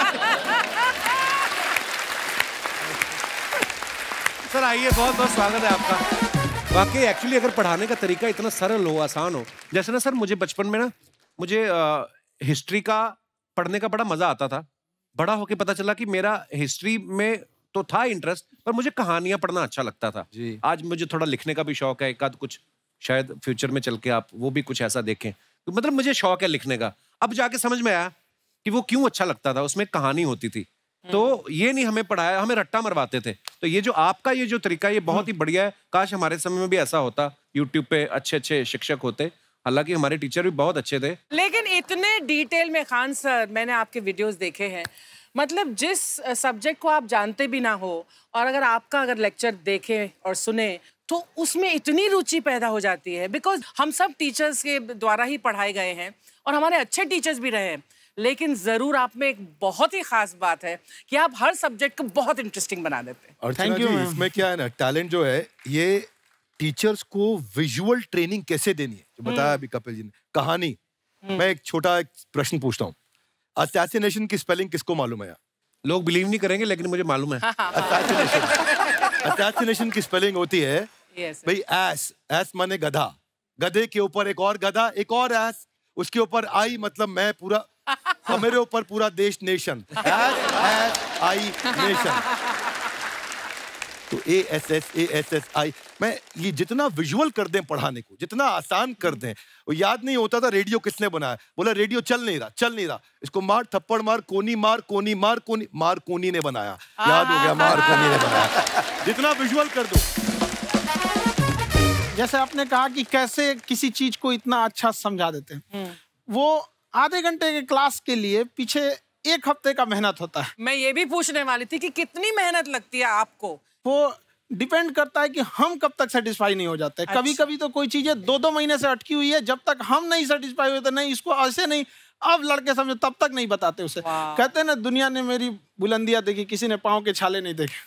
सर आइए, बहुत बहुत स्वागत है आपका। वाकई एक्चुअली अगर पढ़ाने का तरीका इतना सरल हो, आसान हो, जैसे ना सर मुझे बचपन में ना मुझे हिस्ट्री का पढ़ने का बड़ा मजा आता था। बड़ा होके पता चला कि मेरा हिस्ट्री में तो था इंटरेस्ट, पर मुझे कहानियां पढ़ना अच्छा लगता था। आज मुझे थोड़ा लिखने का भी शौक है, एक आध कुछ शायद फ्यूचर में चल के आप वो भी कुछ ऐसा देखें। तो मतलब मुझे शौक है लिखने का। अब जाके समझ में आया कि वो क्यों अच्छा लगता था, उसमें कहानी होती थी। तो ये नहीं हमें पढ़ाया, हमें रट्टा मरवाते थे। तो ये जो आपका ये जो तरीका है ये बहुत ही बढ़िया है। काश हमारे समय में भी ऐसा होता, यूट्यूब पे अच्छे अच्छे शिक्षक होते। हालांकि हमारे टीचर भी बहुत अच्छे थे। लेकिन इतने डिटेल में खान सर, मैंने आपके वीडियोस देखे हैं, मतलब जिस सब्जेक्ट को आप जानते भी ना हो और अगर लेक्चर देखें और सुने तो उसमें इतनी रुचि पैदा हो जाती है। बिकॉज हम सब टीचर्स के द्वारा ही पढ़ाए गए हैं और हमारे अच्छे टीचर्स भी रहे हैं, लेकिन जरूर आप में एक बहुत ही खास बात है कि आप हर सब्जेक्ट को बहुत इंटरेस्टिंग बना देते हैं। अर्चना जी, इसमें क्या है ना, टैलेंट जो है ये टीचर्स को विजुअल ट्रेनिंग कैसे देनी है, जो बताया अभी कपिल जी ने। कहानी, मैं एक छोटा प्रश्न पूछता हूँ, असैसिनेशन की स्पेलिंग किसको मालूम है? लोग बिलीव नहीं करेंगे लेकिन मुझे मालूम है। असैसिनेशन की स्पेलिंग होती है भाई एस माने गधा, गधे के ऊपर एक और गधा, एक और एस, उसके ऊपर आई मतलब मैं पूरा, और मेरे ऊपर पूरा देश, नेशन। As I nation. तो ASSASSI मैं ये जितना विजुअल कर दें पढ़ाने को, जितना आसान कर दें। वो याद नहीं होता था रेडियो किसने बनाया, बोला रेडियो चल नहीं रहा, इसको मार थप्पड़ मार, कोनी मार, कोनी मार, मार कोनी ने बनाया। याद हो गया, मार कोनी ने बनाया। जितना विजुअल कर दो। जैसे आपने कहा कि कैसे किसी चीज को इतना अच्छा समझा देते हैं, वो आधे घंटे के क्लास के लिए पीछे 1 हफ्ते का मेहनत होता है। मैं ये भी पूछने वाली थी कि कितनी मेहनत लगती है आपको। वो डिपेंड करता है कि हम कब तक सेटिस्फाई नहीं हो जाते। अच्छा। कभी कभी तो कोई चीजें 2-2 महीने से अटकी हुई है, जब तक हम नहीं सेटिस्फाई होते, नहीं इसको ऐसे नहीं, अब लड़के समझो तब तक नहीं बताते उसे। कहते हैं ना, दुनिया ने मेरी बुलंदियां देखी, किसी ने पाँव के छाले नहीं देखे।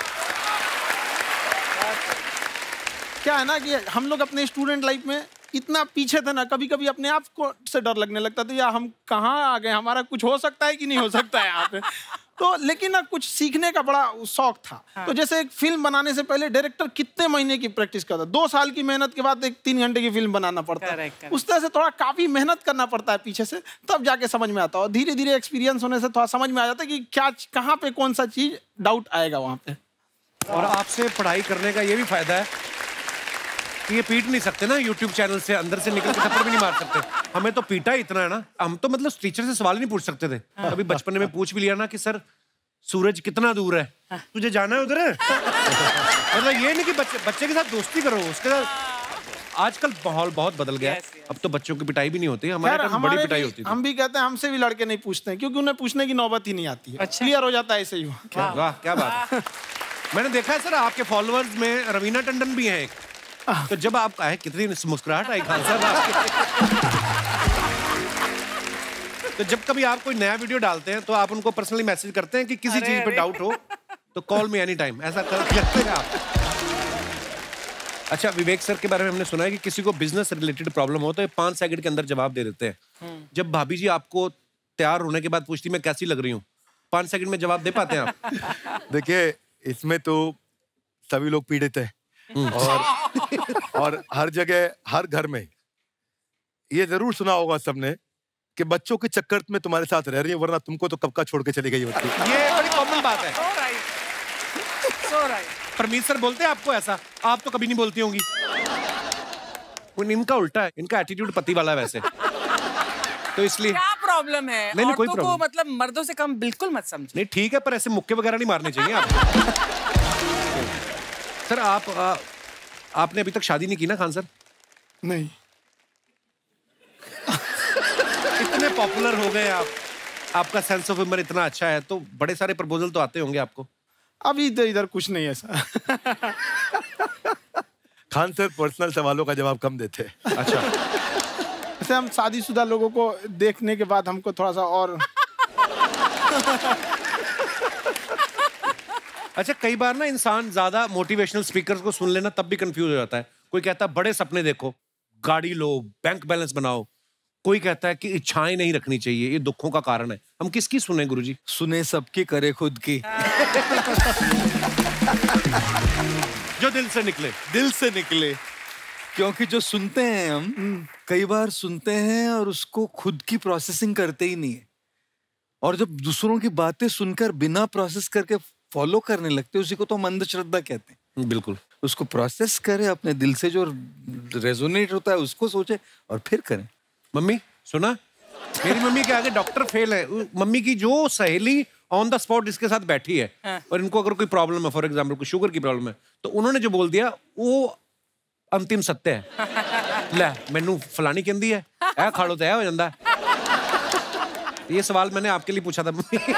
क्या है ना कि हम लोग अपने स्टूडेंट लाइफ में इतना पीछे थे ना, कभी कभी अपने आप को से डर लगने लगता था, या हम कहाँ आ गए, हमारा कुछ हो सकता है कि नहीं हो सकता है यहाँ पे। तो लेकिन ना कुछ सीखने का बड़ा शौक था। हाँ। तो जैसे एक फिल्म बनाने से पहले डायरेक्टर कितने महीने की प्रैक्टिस करता है, 2 साल की मेहनत के बाद एक 3 घंटे की फिल्म बनाना पड़ता है। उस तरह से थोड़ा काफी मेहनत करना पड़ता है पीछे से, तब जाके समझ में आता है। और धीरे धीरे एक्सपीरियंस होने से थोड़ा समझ में आ जाता है कि क्या, कहाँ पे कौन सा चीज डाउट आएगा वहाँ पे। और आपसे पढ़ाई करने का ये भी फायदा है कि ये पीट नहीं सकते ना यूट्यूब चैनल से, अंदर से निकल के थप्पड़ भी नहीं मार सकते। हमें तो पीटा इतना है ना, हम तो मतलब टीचर से सवाल नहीं पूछ सकते थे। अभी बचपन में पूछ भी लिया ना कि सर सूरज कितना दूर है, तुझे जाना है उधर है। मतलब ये नहीं कि बच्चे के साथ दोस्ती करो, उसके साथ। आजकल माहौल बहुत बदल गया है, अब तो बच्चों की पिटाई भी नहीं होती, हमारे बड़ी पिटाई होती थी। हम भी कहते हैं, हमसे भी लड़के नहीं पूछते हैं, क्योंकि उन्हें पूछने की नौबत ही नहीं आती है। क्लियर हो जाता है ऐसे ही। वाह क्या बात है। मैंने देखा है सर आपके फॉलोअर्स में रवीना टंडन भी है एक। तो जब आप आए, कितनी मुस्कुराहट आई खान साहब आपके। तो जब कभी आप कोई नया वीडियो डालते हैं तो आप उनको पर्सनली मैसेज करते हैं कि किसी चीज पे डाउट हो तो कॉल मी एनी टाइम, ऐसा करते हैं आप? अच्छा, विवेक सर के बारे में हमने सुना है कि किसी को बिजनेस रिलेटेड प्रॉब्लम हो तो 5 सेकंड के अंदर जवाब दे देते हैं। जब भाभी जी आपको तैयार होने के बाद पूछती मैं कैसी लग रही हूँ, 5 सेकंड में जवाब दे पाते हैं आप? देखिए, इसमें तो सभी लोग पीड़ित हैं और हर जगह, हर घर में ये जरूर सुना होगा सबने कि बच्चों के चक्कर में तुम्हारे साथ रह रही है, वरना तुमको तो कब का छोड़ के चली गई होती। ये बड़ी कॉमन बात है। परमीत सर बोलते हैं आपको ऐसा? आप तो कभी नहीं बोलती होंगी। इनका उल्टा है, इनका एटीट्यूड पति वाला है वैसे, तो इसलिए। क्या प्रॉब्लम है। नहीं, कोई औरतों को problem। मतलब मर्दों से कम बिल्कुल मत समझो। नहीं ठीक है, पर ऐसे मुक्के वगैरह नहीं मारने चाहिए आपको। सर आपने अभी तक शादी नहीं की ना खान सर? नहीं। इतने पॉपुलर हो गए आप, आपका सेंस ऑफ ह्यूमर इतना अच्छा है, तो बड़े सारे प्रपोजल तो आते होंगे आपको। अभी तो इधर कुछ नहीं है ऐसा। खान सर पर्सनल सवालों का जवाब कम देते हैं। अच्छा। जैसे हम शादीशुदा लोगों को देखने के बाद हमको थोड़ा सा और अच्छा, कई बार ना इंसान ज्यादा मोटिवेशनल स्पीकर्स को सुन लेना तब भी कंफ्यूज हो जाता है। कोई कहता है बड़े सपने देखो, गाड़ी लो, बैंक बैलेंस बनाओ। कोई कहता है कि इच्छाएं नहीं रखनी चाहिए, ये दुखों का कारण है। हम किसकी सुने गुरुजी? सुने सबकी, करे खुद की। जो दिल से निकले। दिल से निकले। क्योंकि जो सुनते हैं हम कई बार सुनते हैं और उसको खुद की प्रोसेसिंग करते ही नहीं है, और जब दूसरों की बातें सुनकर बिना प्रोसेस करके फॉलो करने लगते हैं, उसी को तो हम अंधश्रद्धा कहते हैं। बिल्कुल। उसको प्रोसेस करें, अपने दिल से जो रेजोनेट होता है उसको सोचे और फिर करें। मम्मी सुना, मेरी मम्मी के आगे डॉक्टर फेल है। मम्मी की जो सहेली ऑन द स्पॉट इसके साथ बैठी है, और इनको अगर कोई प्रॉब्लम है, फॉर एग्जाम्पल कोई शुगर की प्रॉब्लम है, तो उन्होंने जो बोल दिया वो अंतिम सत्य है। ले मैनू फलानी कहंदी है, ऐ खाड़ो तो ऐ हो जांदा है। ये सवाल मैंने आपके लिए पूछा था।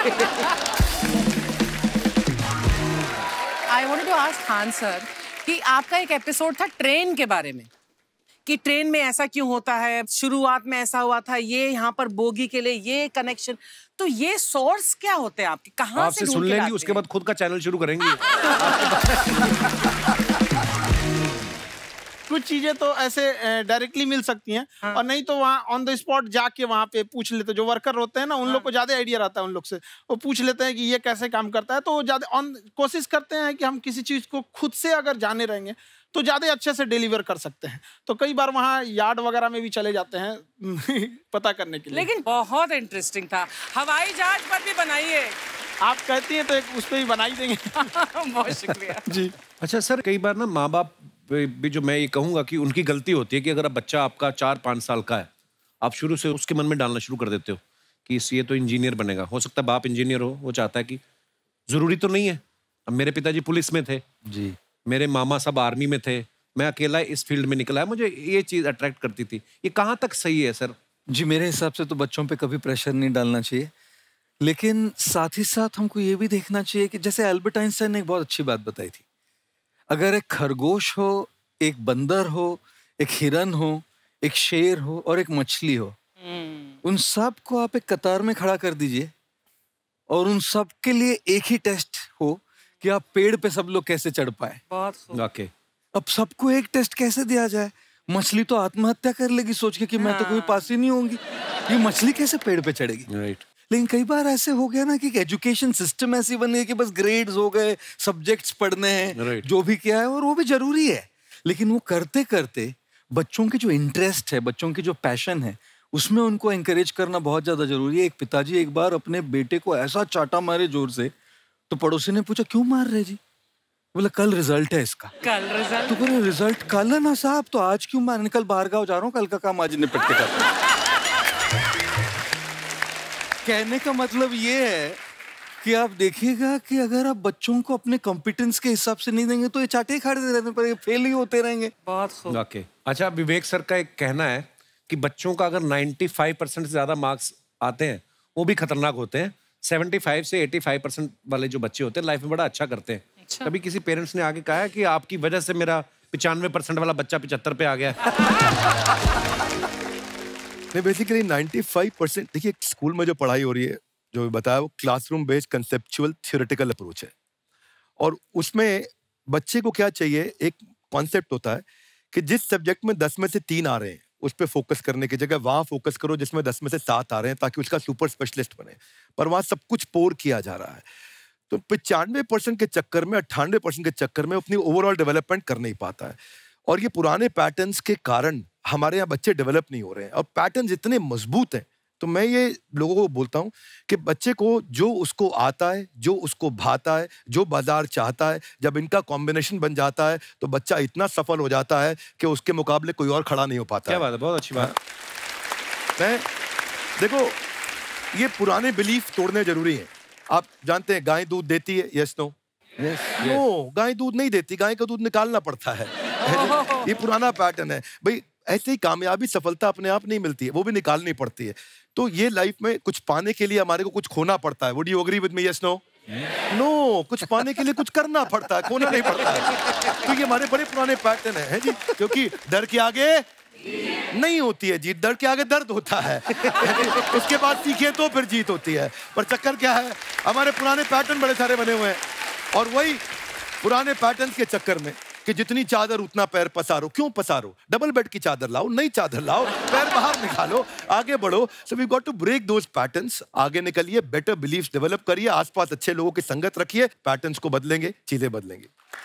I wanted to ask Khan sir कि आपका एक एपिसोड था ट्रेन के बारे में, कि ट्रेन में ऐसा क्यों होता है, शुरुआत में ऐसा हुआ था, ये यहाँ पर बोगी के लिए ये कनेक्शन, तो ये सोर्स क्या होते हैं आपके, कहाँ आपसे से सुन लेंगी, उसके बाद खुद का चैनल शुरू करेंगी। कुछ चीजें तो ऐसे डायरेक्टली मिल सकती हैं, और नहीं तो वहाँ ऑन द स्पॉट जाके वहाँ पे पूछ लेते, जो वर्कर होते हैं ना, उन लोग को ज्यादा आइडिया रहता है, उन लोग से वो पूछ लेते हैं कि ये कैसे काम करता है, तो वो ज्यादा कोशिश करते हैं कि हम किसी चीज को खुद से अगर जाने रहेंगे तो ज्यादा अच्छे से डिलीवर कर सकते हैं। तो कई बार वहाँ यार्ड वगैरह में भी चले जाते हैं पता करने के लिए। लेकिन बहुत इंटरेस्टिंग था। हवाई जहाज पर भी बनाइए, आप कहती हैं तो एक उस पर भी बना ही देंगे। बहुत शुक्रिया जी। अच्छा सर, कई बार ना माँ बाप भी, जो मैं ये कहूंगा कि उनकी गलती होती है कि अगर बच्चा आपका 4-5 साल का है, आप शुरू से उसके मन में डालना शुरू कर देते हो कि ये तो इंजीनियर बनेगा। हो सकता है बाप इंजीनियर हो, वो चाहता है कि जरूरी तो नहीं है। अब मेरे पिताजी पुलिस में थे जी, मेरे मामा सब आर्मी में थे, मैं अकेला इस फील्ड में निकला है, मुझे ये चीज अट्रैक्ट करती थी। ये कहाँ तक सही है सर? जी मेरे हिसाब से तो बच्चों पे कभी प्रेशर नहीं डालना चाहिए, लेकिन साथ ही साथ हमको ये भी देखना चाहिए कि जैसे एल्बर्ट आइंस्टाइन ने एक बहुत अच्छी बात बताई थी, अगर एक खरगोश हो, एक बंदर हो, एक हिरन हो, एक शेर हो और एक मछली हो, उन सब को आप एक कतार में खड़ा कर दीजिए और उन सब के लिए एक ही टेस्ट हो कि आप पेड़ पे सब लोग कैसे चढ़ पाए। बहुत ओके। अब सबको एक टेस्ट कैसे दिया जाए? मछली तो आत्महत्या कर लेगी सोच के कि मैं तो कोई पास ही नहीं होंगी, ये मछली कैसे पेड़ पे चढ़ेगी? राइट। लेकिन कई बार ऐसे हो गया ना कि एजुकेशन सिस्टम ऐसी बन गई कि बस ग्रेड्स हो गए, सब्जेक्ट्स पढ़ने हैं, Right. जो भी किया है, और वो भी जरूरी है, लेकिन वो करते करते बच्चों के जो इंटरेस्ट है, बच्चों की जो पैशन है, उसमें उनको एंकरेज करना बहुत ज्यादा जरूरी है। एक पिताजी एक बार अपने बेटे को ऐसा चाटा मारे जोर से, तो पड़ोसी ने पूछा क्यों मार रहे जी? बोला कल रिजल्ट है इसका। कल रिजल्ट? तो बोले रिजल्ट कल है ना साहब, तो आज क्यों मार? कल बाहर गाँव जा रहा हूँ, कल का काम आज निपट के करता। कहने का मतलब ये है कि आप देखिएगा कि अगर आप बच्चों को अपने कॉम्पिटेंस के हिसाब से नहीं देंगे तो ये चाटे ही खाते रहने पर फेल ही होते रहेंगे। बहुत खूब। ओके। अच्छा, विवेक सर का एक कहना है कि बच्चों का अगर 95% से ज्यादा मार्क्स आते हैं वो भी खतरनाक होते हैं। 75 से 85% वाले जो बच्चे होते हैं लाइफ में बड़ा अच्छा करते हैं। अच्छा। कभी किसी पेरेंट्स ने आके कहा है कि आपकी वजह से मेरा 95% वाला बच्चा 75 पे आ गया? नहीं, बेसिकली 95%, देखिए स्कूल में जो पढ़ाई हो रही है, जो बताया, वो classroom based conceptual theoretical approach है, और उसमें बच्चे को क्या चाहिए, एक कॉन्सेप्ट होता है कि जिस सब्जेक्ट में 10 में से 3 आ रहे हैं उस पर फोकस करने की जगह वहां फोकस करो जिसमें 10 में से 7 आ रहे हैं, ताकि उसका सुपर स्पेशलिस्ट बने। पर वहां सब कुछ पोर किया जा रहा है, तो 95% के चक्कर में, 98% के चक्कर में अपनी ओवरऑल डेवलपमेंट कर नहीं पाता है। और ये पुराने पैटर्न्स के कारण हमारे यहाँ बच्चे डेवलप नहीं हो रहे हैं, और पैटर्न्स इतने मजबूत हैं। तो मैं ये लोगों को बोलता हूँ कि बच्चे को जो उसको आता है, जो उसको भाता है, जो बाजार चाहता है, जब इनका कॉम्बिनेशन बन जाता है तो बच्चा इतना सफल हो जाता है कि उसके मुकाबले कोई और खड़ा नहीं हो पाता। क्या बात है, बहुत अच्छी बात। मैं देखो, ये पुराने बिलीफ तोड़ने जरूरी है। आप जानते हैं गाय दूध देती है, यस नो? नो, गाय दूध नहीं देती, गाय का दूध निकालना पड़ता है। ये पुराना पैटर्न है भाई। ऐसे ही कामयाबी सफलता अपने आप नहीं मिलती है, वो भी निकालनी पड़ती है। तो ये लाइफ में कुछ पाने के लिए हमारे को कुछ खोना पड़ता है। Would you agree with me, yes no? No, कुछ पाने के लिए कुछ करना पड़ता है, खोना नहीं पड़ता है। तो ये हमारे बड़े पुराने पैटर्न है जी, क्योंकि डर के आगे नहीं होती है जीत, डर के आगे दर्द होता है। उसके बाद सीखे तो फिर जीत होती है। पर चक्कर क्या है, हमारे पुराने पैटर्न बड़े सारे बने हुए हैं, और वही पुराने पैटर्न के चक्कर में कि जितनी चादर उतना पैर पसारो। क्यों पसारो? डबल बेड की चादर लाओ, नई चादर लाओ, पैर बाहर निकालो, आगे बढ़ो। So we got to break those patterns. आगे निकलिए, बेटर बिलीफ्स डेवलप करिए, आसपास अच्छे लोगों की संगत रखिए, पैटर्न्स को बदलेंगे, चीजें बदलेंगी।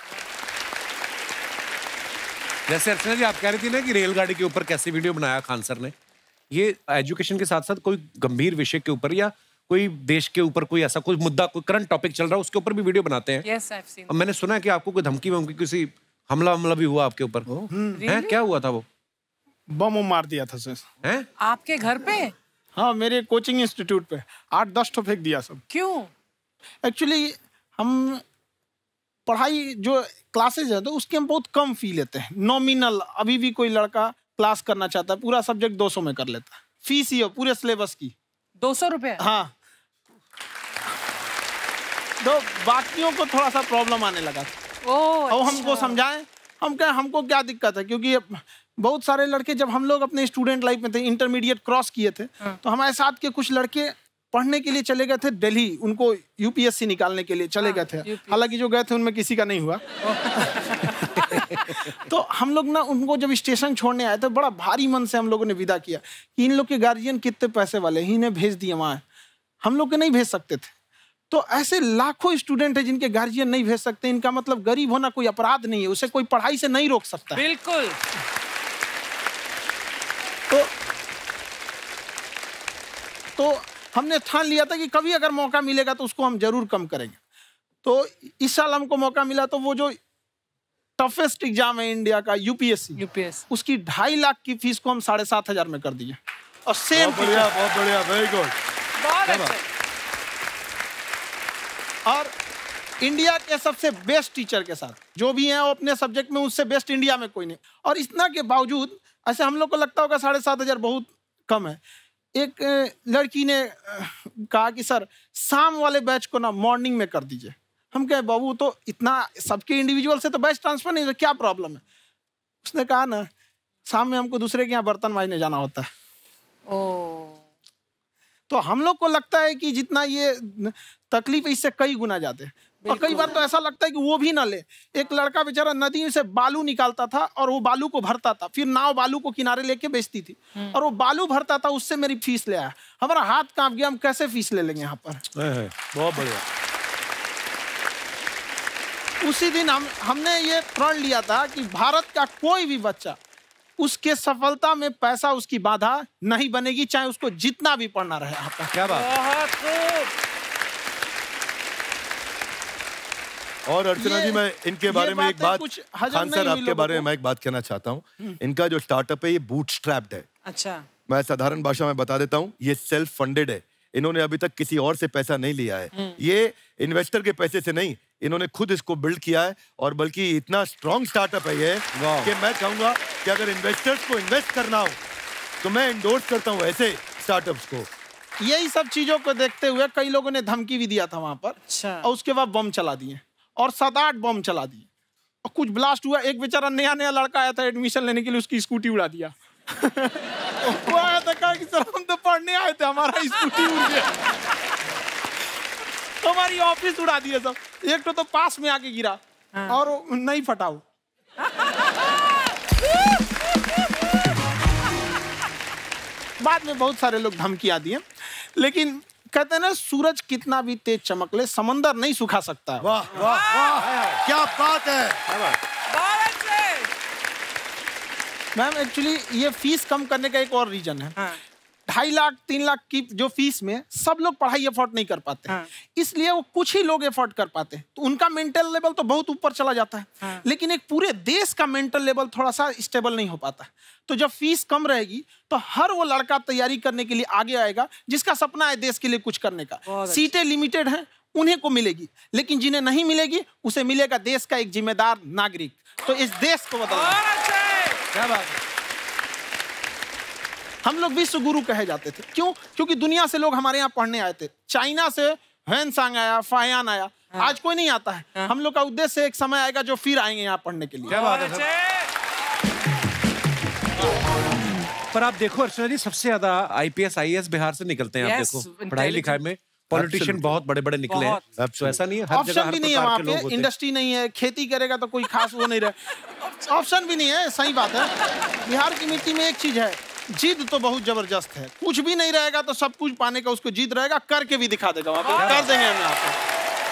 जैसे अर्चना जी आप कह रही थी ना कि रेलगाड़ी के ऊपर कैसे वीडियो बनाया खान सर ने, ये एजुकेशन के साथ साथ कोई गंभीर विषय के ऊपर या कोई देश के ऊपर कोई ऐसा कोई मुद्दा, कोई करंट टॉपिक चल रहा है, उसके ऊपर भी वीडियो बनाते हैं। Yes, I've seen. और मैंने सुना है कि आपको कोई धमकी वमकी, किसी हमला भी हुआ आपके ऊपर। हैं? क्या हुआ था वो? बम मार दिया था सर। हैं? आपके घर पे? हाँ, मेरे कोचिंग इंस्टीट्यूट पे 8-10 ठो फेंक दिया सब। क्यों? एक्चुअली हम पढ़ाई जो क्लासेज है तो उसके हम बहुत कम फी लेते हैं। नॉमिनल, अभी भी कोई लड़का क्लास करना चाहता है, पूरा सब्जेक्ट 200 में कर लेता है। फीस ही हो पूरे सिलेबस की 200 रुपए? हाँ। तो बाकियों को थोड़ा सा प्रॉब्लम आने लगा। और हमको समझाएं, हम क्या, हमको क्या दिक्कत है, क्योंकि बहुत सारे लड़के जब हम लोग अपने स्टूडेंट लाइफ में थे, इंटरमीडिएट क्रॉस किए थे, तो हमारे साथ के कुछ लड़के पढ़ने के लिए चले गए थे दिल्ली, उनको यूपीएससी निकालने के लिए चले गए थे। हालांकि जो गए थे उनमें किसी का नहीं हुआ। तो हम लोग ना उनको जब स्टेशन छोड़ने आए थे, बड़ा भारी मन से हम लोगों ने विदा किया कि इन लोग के गार्जियन कितने पैसे वाले हैं, इन्हें भेज दिए वहाँ, हम लोग के नहीं भेज सकते थे। तो ऐसे लाखों स्टूडेंट है जिनके गार्जियन नहीं भेज सकते। इनका मतलब गरीब होना कोई अपराध नहीं है, उसे कोई पढ़ाई से नहीं रोक सकता। बिल्कुल। तो हमने ठान लिया था कि कभी अगर मौका मिलेगा तो उसको हम जरूर कम करेंगे। तो इस साल हमको मौका मिला, तो वो जो टफेस्ट एग्जाम है इंडिया का, यूपीएससी, उसकी 2.5 लाख की फीस को हम 7,500 में कर दिए। और सेम बहुत बढ़िया, वेरी गुड, बहुत अच्छा। और इंडिया के सबसे बेस्ट टीचर के साथ जो भी हैं वो अपने सब्जेक्ट में उससे बेस्ट इंडिया में कोई नहीं। और इतना के बावजूद ऐसे हम लोग को लगता होगा 7,500 बहुत कम है। एक लड़की ने कहा कि सर शाम वाले बैच को ना मॉर्निंग में कर दीजिए। हम कहे बाबू तो इतना सबके इंडिविजुअल से तो बैच ट्रांसफर नहीं, तो क्या प्रॉब्लम है? उसने कहा ना शाम में हमको दूसरे के यहाँ बर्तन मांजने जाना होता है। तो हम लोग को लगता है कि जितना ये तकलीफ इससे कई गुना ज्यादा है। और कई बार तो ऐसा लगता है कि वो भी ना ले। एक लड़का बेचारा नदी से बालू निकालता था और वो बालू को भरता था, फिर नाव बालू को किनारे लेके बेचती थी, और वो बालू भरता था, उससे मेरी फीस ले आया। हमारा हाथ कांप गया, हम कैसे फीस ले लेंगे यहाँ पर। बहुत बढ़िया। उसी दिन हमने ये प्रण लिया था कि भारत का कोई भी बच्चा उसके सफलता में पैसा उसकी बाधा नहीं बनेगी, चाहे उसको जितना भी पढ़ना रहे यहाँ पर। क्या बात। और अर्चना जी, मैं इनके बारे में एक बात, खान सर आपके बारे में मैं एक बात कहना चाहता हूँ। इनका जो स्टार्टअप है ये बूटस्ट्रैप्ड है। अच्छा। मैं साधारण भाषा में बता देता हूँ, ये सेल्फ फंडेड है। इन्होंने अभी तक किसी और से पैसा नहीं लिया है। ये इन्वेस्टर के पैसे से नहीं, इन्होंने खुद इसको बिल्ड किया है। और बल्कि इतना स्ट्रॉन्ग स्टार्टअप है ये कि मैं कहूंगा कि अगर इन्वेस्टर्स को इन्वेस्ट करना हो तो मैं इंडोर्स करता हूँ ऐसे स्टार्टअप्स को। यही सब चीजों को देखते हुए कई लोगों ने धमकी भी दिया था वहां पर। अच्छा। और उसके बाद बम चला दिए, और 7-8 बम चला दिए, और कुछ ब्लास्ट हुआ। एक बेचारा नया लड़का आया था एडमिशन लेने के लिए, उसकी स्कूटी उड़ा दिया। वो आया था, कहा कि सर हम तो पढ़ने आए थे, हमारा स्कूटी उड़ गया। हमारी ऑफिस उड़ा दिए सब। एक तो पास में आके गिरा। और नहीं फटा वो। बाद में बहुत सारे लोग धमकियां दिए, लेकिन कहते हैं ना सूरज कितना भी तेज चमक ले समंदर नहीं सुखा सकता। वाह वाह वाह, क्या बात है। मैम एक्चुअली ये फीस कम करने का एक और रीजन है। 2.5 लाख 3 लाख की जो फीस में सब लोग पढ़ाई अफोर्ड नहीं कर पाते हैं। इसलिए वो कुछ ही लोग अफोर्ड कर पाते हैं, तो उनका मेंटल लेवल तो बहुत ऊपर चला जाता है। लेकिन एक पूरे देश का मेंटल लेवल थोड़ा सा स्टेबल नहीं हो पाता। तो जब फीस कम रहेगी तो हर वो लड़का तैयारी करने के लिए आगे आएगा जिसका सपना है देश के लिए कुछ करने का। सीटें लिमिटेड हैं, उन्हें को मिलेगी, लेकिन जिन्हें नहीं मिलेगी उसे मिलेगा देश का एक जिम्मेदार नागरिक। तो इस देश को बदलना। क्या बात है। हम लोग विश्व गुरु कहे जाते थे, क्यों? क्योंकि दुनिया से लोग हमारे यहाँ पढ़ने आए थे। चाइना से ह्वेनसांग आया, फायान आया, आज कोई नहीं आता है। हम लोग का उद्देश्य एक समय आएगा जो फिर आएंगे यहाँ पढ़ने के लिए। क्या बात है सर। पर आप देखो अर्चना जी, सबसे ज्यादा IPS IAS बिहार से निकलते हैं। आप देखो पढ़ाई लिखाई में पॉलिटिशियन बहुत बड़े बड़े निकले हैं। तो ऐसा नहीं है, हर जगह ऑप्शन भी नहीं है वहाँ पे, इंडस्ट्री नहीं है, खेती करेगा तो कोई खास वो नहीं रहे, ऑप्शन भी नहीं है। सही बात है। बिहार की मिट्टी में एक चीज है, जिद तो बहुत जबरदस्त है। कुछ भी नहीं रहेगा तो सब कुछ पाने का उसको जिद रहेगा, करके भी दिखा देगा। वहाँ पे कर देंगे हम यहाँ पे।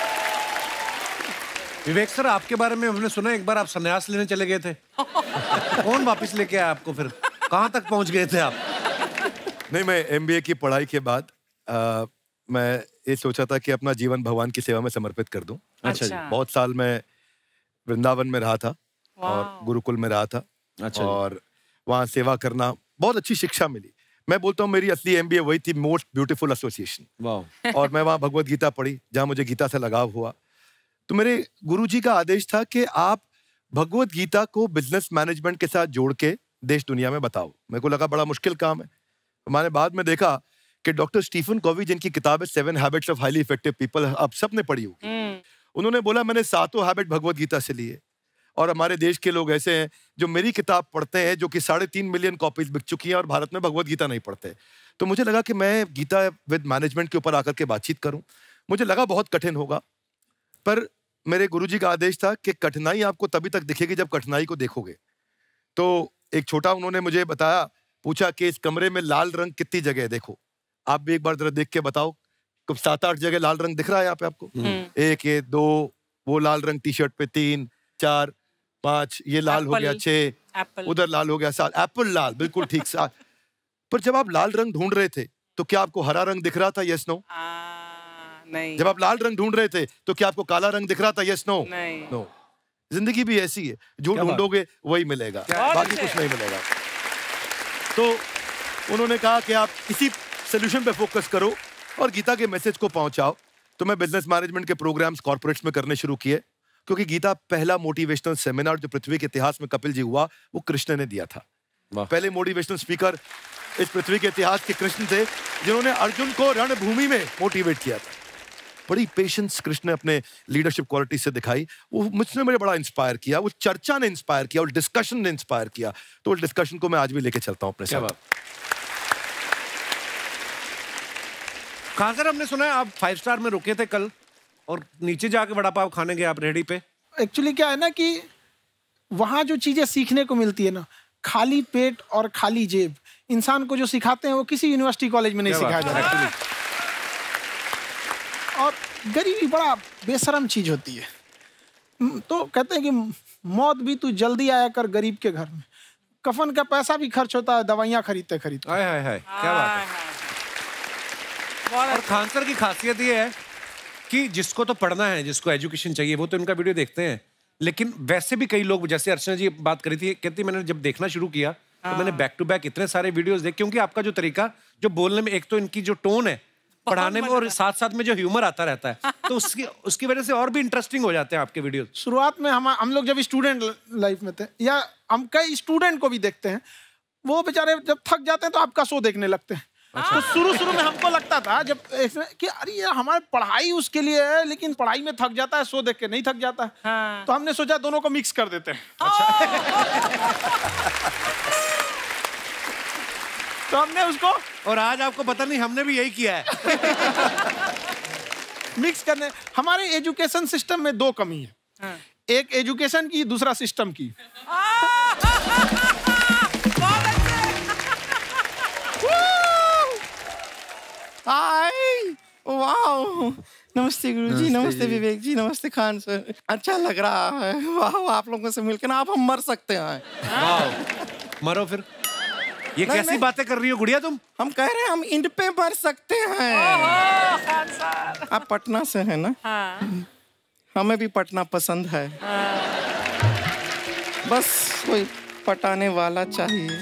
विवेक सर, आपके बारे में हमने सुना एक बार आप संन्यास लेने चले गए थे। कौन वापस लेके आया आपको? फिर कहाँ तक पहुंच गए थे आप? नहीं, मैं MBA की पढ़ाई के बाद मैं ये सोचा था कि अपना जीवन भगवान की सेवा में समर्पित कर दूं। अच्छा जी। बहुत साल मैं वृंदावन में रहा था और गुरुकुल में रहा था। अच्छा। और वहाँ सेवा करना, बहुत अच्छी शिक्षा मिली। मैं बोलता हूँ मेरी असली MBA वही थी, मोस्ट ब्यूटीफुल एसोसिएशन। और मैं वहाँ भगवत गीता पढ़ी, जहाँ मुझे गीता से लगाव हुआ। तो मेरे गुरुजी का आदेश था कि आप भगवत गीता को बिजनेस मैनेजमेंट के साथ जोड़ के देश दुनिया में बताओ। मेरे को लगा बड़ा मुश्किल काम है। मैंने बाद में देखा कि डॉक्टर स्टीफन कॉवी, जिनकी किताब है 7 habits of highly effective people, आप सबने पढ़ी होगी, उन्होंने बोला मैंने 7 हैबिट भगवत गीता से लिए। और हमारे देश के लोग ऐसे हैं जो मेरी किताब पढ़ते हैं, जो कि 3.5 मिलियन कॉपीज बिक चुकी हैं, और भारत में भगवत गीता नहीं पढ़ते। तो मुझे लगा कि मैं गीता विद मैनेजमेंट के ऊपर आकर के बातचीत करूं। मुझे लगा बहुत कठिन होगा, पर मेरे गुरुजी का आदेश था कि कठिनाई आपको तभी तक दिखेगी जब कठिनाई को देखोगे। तो एक छोटा उन्होंने मुझे बताया, पूछा कि इस कमरे में लाल रंग कितनी जगह है, देखो आप भी एक बार जरा देख के बताओ। कुछ 7-8 जगह लाल रंग दिख रहा है यहाँ पे आपको? 1 ये 2 वो लाल रंग टी शर्ट पे, 3 4 5 ये लाल हो गया, 6 उधर लाल हो गया, 7 एप्पल लाल, बिल्कुल ठीक 7। पर जब आप लाल रंग ढूंढ रहे थे तो क्या आपको हरा रंग दिख रहा था? Yes no? नहीं। जब आप लाल रंग ढूंढ रहे थे तो क्या आपको काला रंग दिख रहा था? Yes no? नहीं। नो। जिंदगी भी ऐसी है, जो ढूंढोगे वही मिलेगा, बाकी कुछ नहीं मिलेगा। तो उन्होंने कहा कि आप इसी सोल्यूशन पे फोकस करो और गीता के मैसेज को पहुंचाओ। तो मैं बिजनेस मैनेजमेंट के प्रोग्राम्स कॉर्पोरेट्स में करने शुरू किए, क्योंकि गीता पहला मोटिवेशनल सेमिनार जो पृथ्वी के इतिहास में कपिल जी हुआ, वो कृष्ण ने दिया था। पहले मोटिवेशनल स्पीकर इस पृथ्वी के इतिहास के कृष्ण थे, जिन्होंने अर्जुन को रणभूमि में मोटिवेट किया था। बड़ी पेशेंस कृष्ण ने अपने लीडरशिप क्वालिटी से दिखाई। वो मुझसे मुझे बड़ा इंस्पायर किया, वो चर्चा ने इंस्पायर किया, और डिस्कशन ने इंस्पायर किया। तो उस डिस्कशन को मैं आज भी लेके चलता हूँ अपने साथ। कहाँ सर, हमने सुना है आप 5 स्टार में रुके थे कल, और नीचे जाके वड़ा पाव खाने गए आप रेहड़ी पे। एक्चुअली क्या है ना कि वहाँ जो चीजें सीखने को मिलती है ना, खाली पेट और खाली जेब इंसान को जो सिखाते हैं वो किसी यूनिवर्सिटी कॉलेज में नहीं सिखाया जाता। और गरीबी बड़ा बेशरम चीज होती है। तो कहते हैं कि मौत भी तू जल्दी आया कर गरीब के घर में। कफन का पैसा भी खर्च होता है दवाइयाँ खरीदते खरीदते। हाय हाय हाय, क्या बात है। और खान सर की खासियत ये है कि जिसको तो पढ़ना है, जिसको एजुकेशन चाहिए, वो तो इनका वीडियो देखते हैं। लेकिन वैसे भी कई लोग, जैसे अर्चना जी बात करी थी, कहती मैंने जब देखना शुरू किया तो मैंने बैक टू बैक इतने सारे वीडियोस देखे, क्योंकि आपका जो तरीका जो बोलने में, एक तो इनकी जो टोन है पढ़ाने में, और साथ साथ में जो ह्यूमर आता रहता है, तो उसकी वजह से और भी इंटरेस्टिंग हो जाते हैं आपके वीडियो। शुरुआत में हम लोग जब स्टूडेंट लाइफ में थे, या हम कई स्टूडेंट को भी देखते हैं, वो बेचारे जब थक जाते हैं तो आपका शो देखने लगते हैं। तो शुरू में हमको लगता था जब कि अरे ये हमारी पढ़ाई उसके लिए है, लेकिन पढ़ाई में थक जाता है, शो देख के नहीं थक जाता है। तो हमने सोचा दोनों को मिक्स कर देते हैं। तो हमने उसको, और आज आपको पता नहीं हमने भी यही किया है। मिक्स करने। हमारे एजुकेशन सिस्टम में 2 कमी है, एक एजुकेशन की, दूसरा सिस्टम की। हाय, वाओ, नमस्ते गुरुजी, नमस्ते विवेक जी, नमस्ते खान सर। अच्छा लग रहा है, वाह, आप लोगों से मिलकर ना आप हम मर सकते हैं। वाह, मरो फिर। ये कैसी बातें कर रही हो गुड़िया तुम? हम कह रहे हैं हम इंड पे मर सकते हैं। आप पटना से है ना? हाँ। हमें भी पटना पसंद है। बस कोई पटाने वाला चाहिए।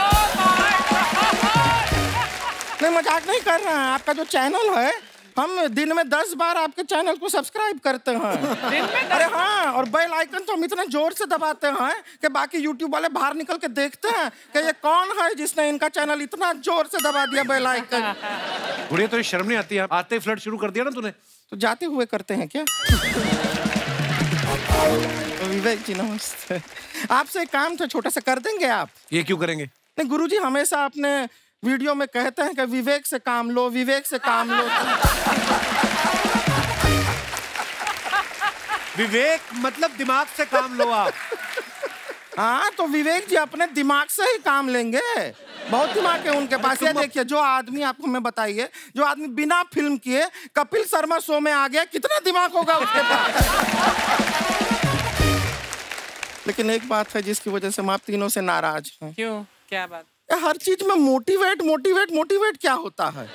नहीं, मजाक नहीं कर रहे हैं। आपका जो चैनल है, हम दिन में 10 बार आपके चैनल को सब्सक्राइब करते हैं। दिन में अरे हाँ, और बेल आइकन तो हम इतना जोर से दबाते हैं कि बाकी यूट्यूब वाले बाहर निकल के देखते हैं कि ये कौन है जिसने इनका चैनल इतना जोर से दबा दिया बेल आइकन। गुड़िया तो ये शर्म नहीं आती है? आते ही फ्लर्ट शुरू कर दिया ना तूने। तो जाते हुए करते हैं क्या? विवेक जी नमस्ते। आपसे एक काम था छोटा सा, कर देंगे आप? ये क्यों करेंगे? नहीं, गुरुजी हमेशा अपने वीडियो में कहते हैं कि विवेक से काम लो, विवेक से काम लो। विवेक मतलब दिमाग से काम लो आप। हाँ, तो विवेक जी अपने दिमाग से ही काम लेंगे। बहुत दिमाग है उनके पास। ये देखिए, जो आदमी, आपको मैं बताइए, जो आदमी बिना फिल्म किए कपिल शर्मा शो में आ गया, कितना दिमाग होगा उसके पास। लेकिन एक बात है जिसकी वजह से हम आप तीनों से नाराज हैं। क्यों? क्या बात? हर चीज में मोटिवेट मोटिवेट मोटिवेट क्या होता है?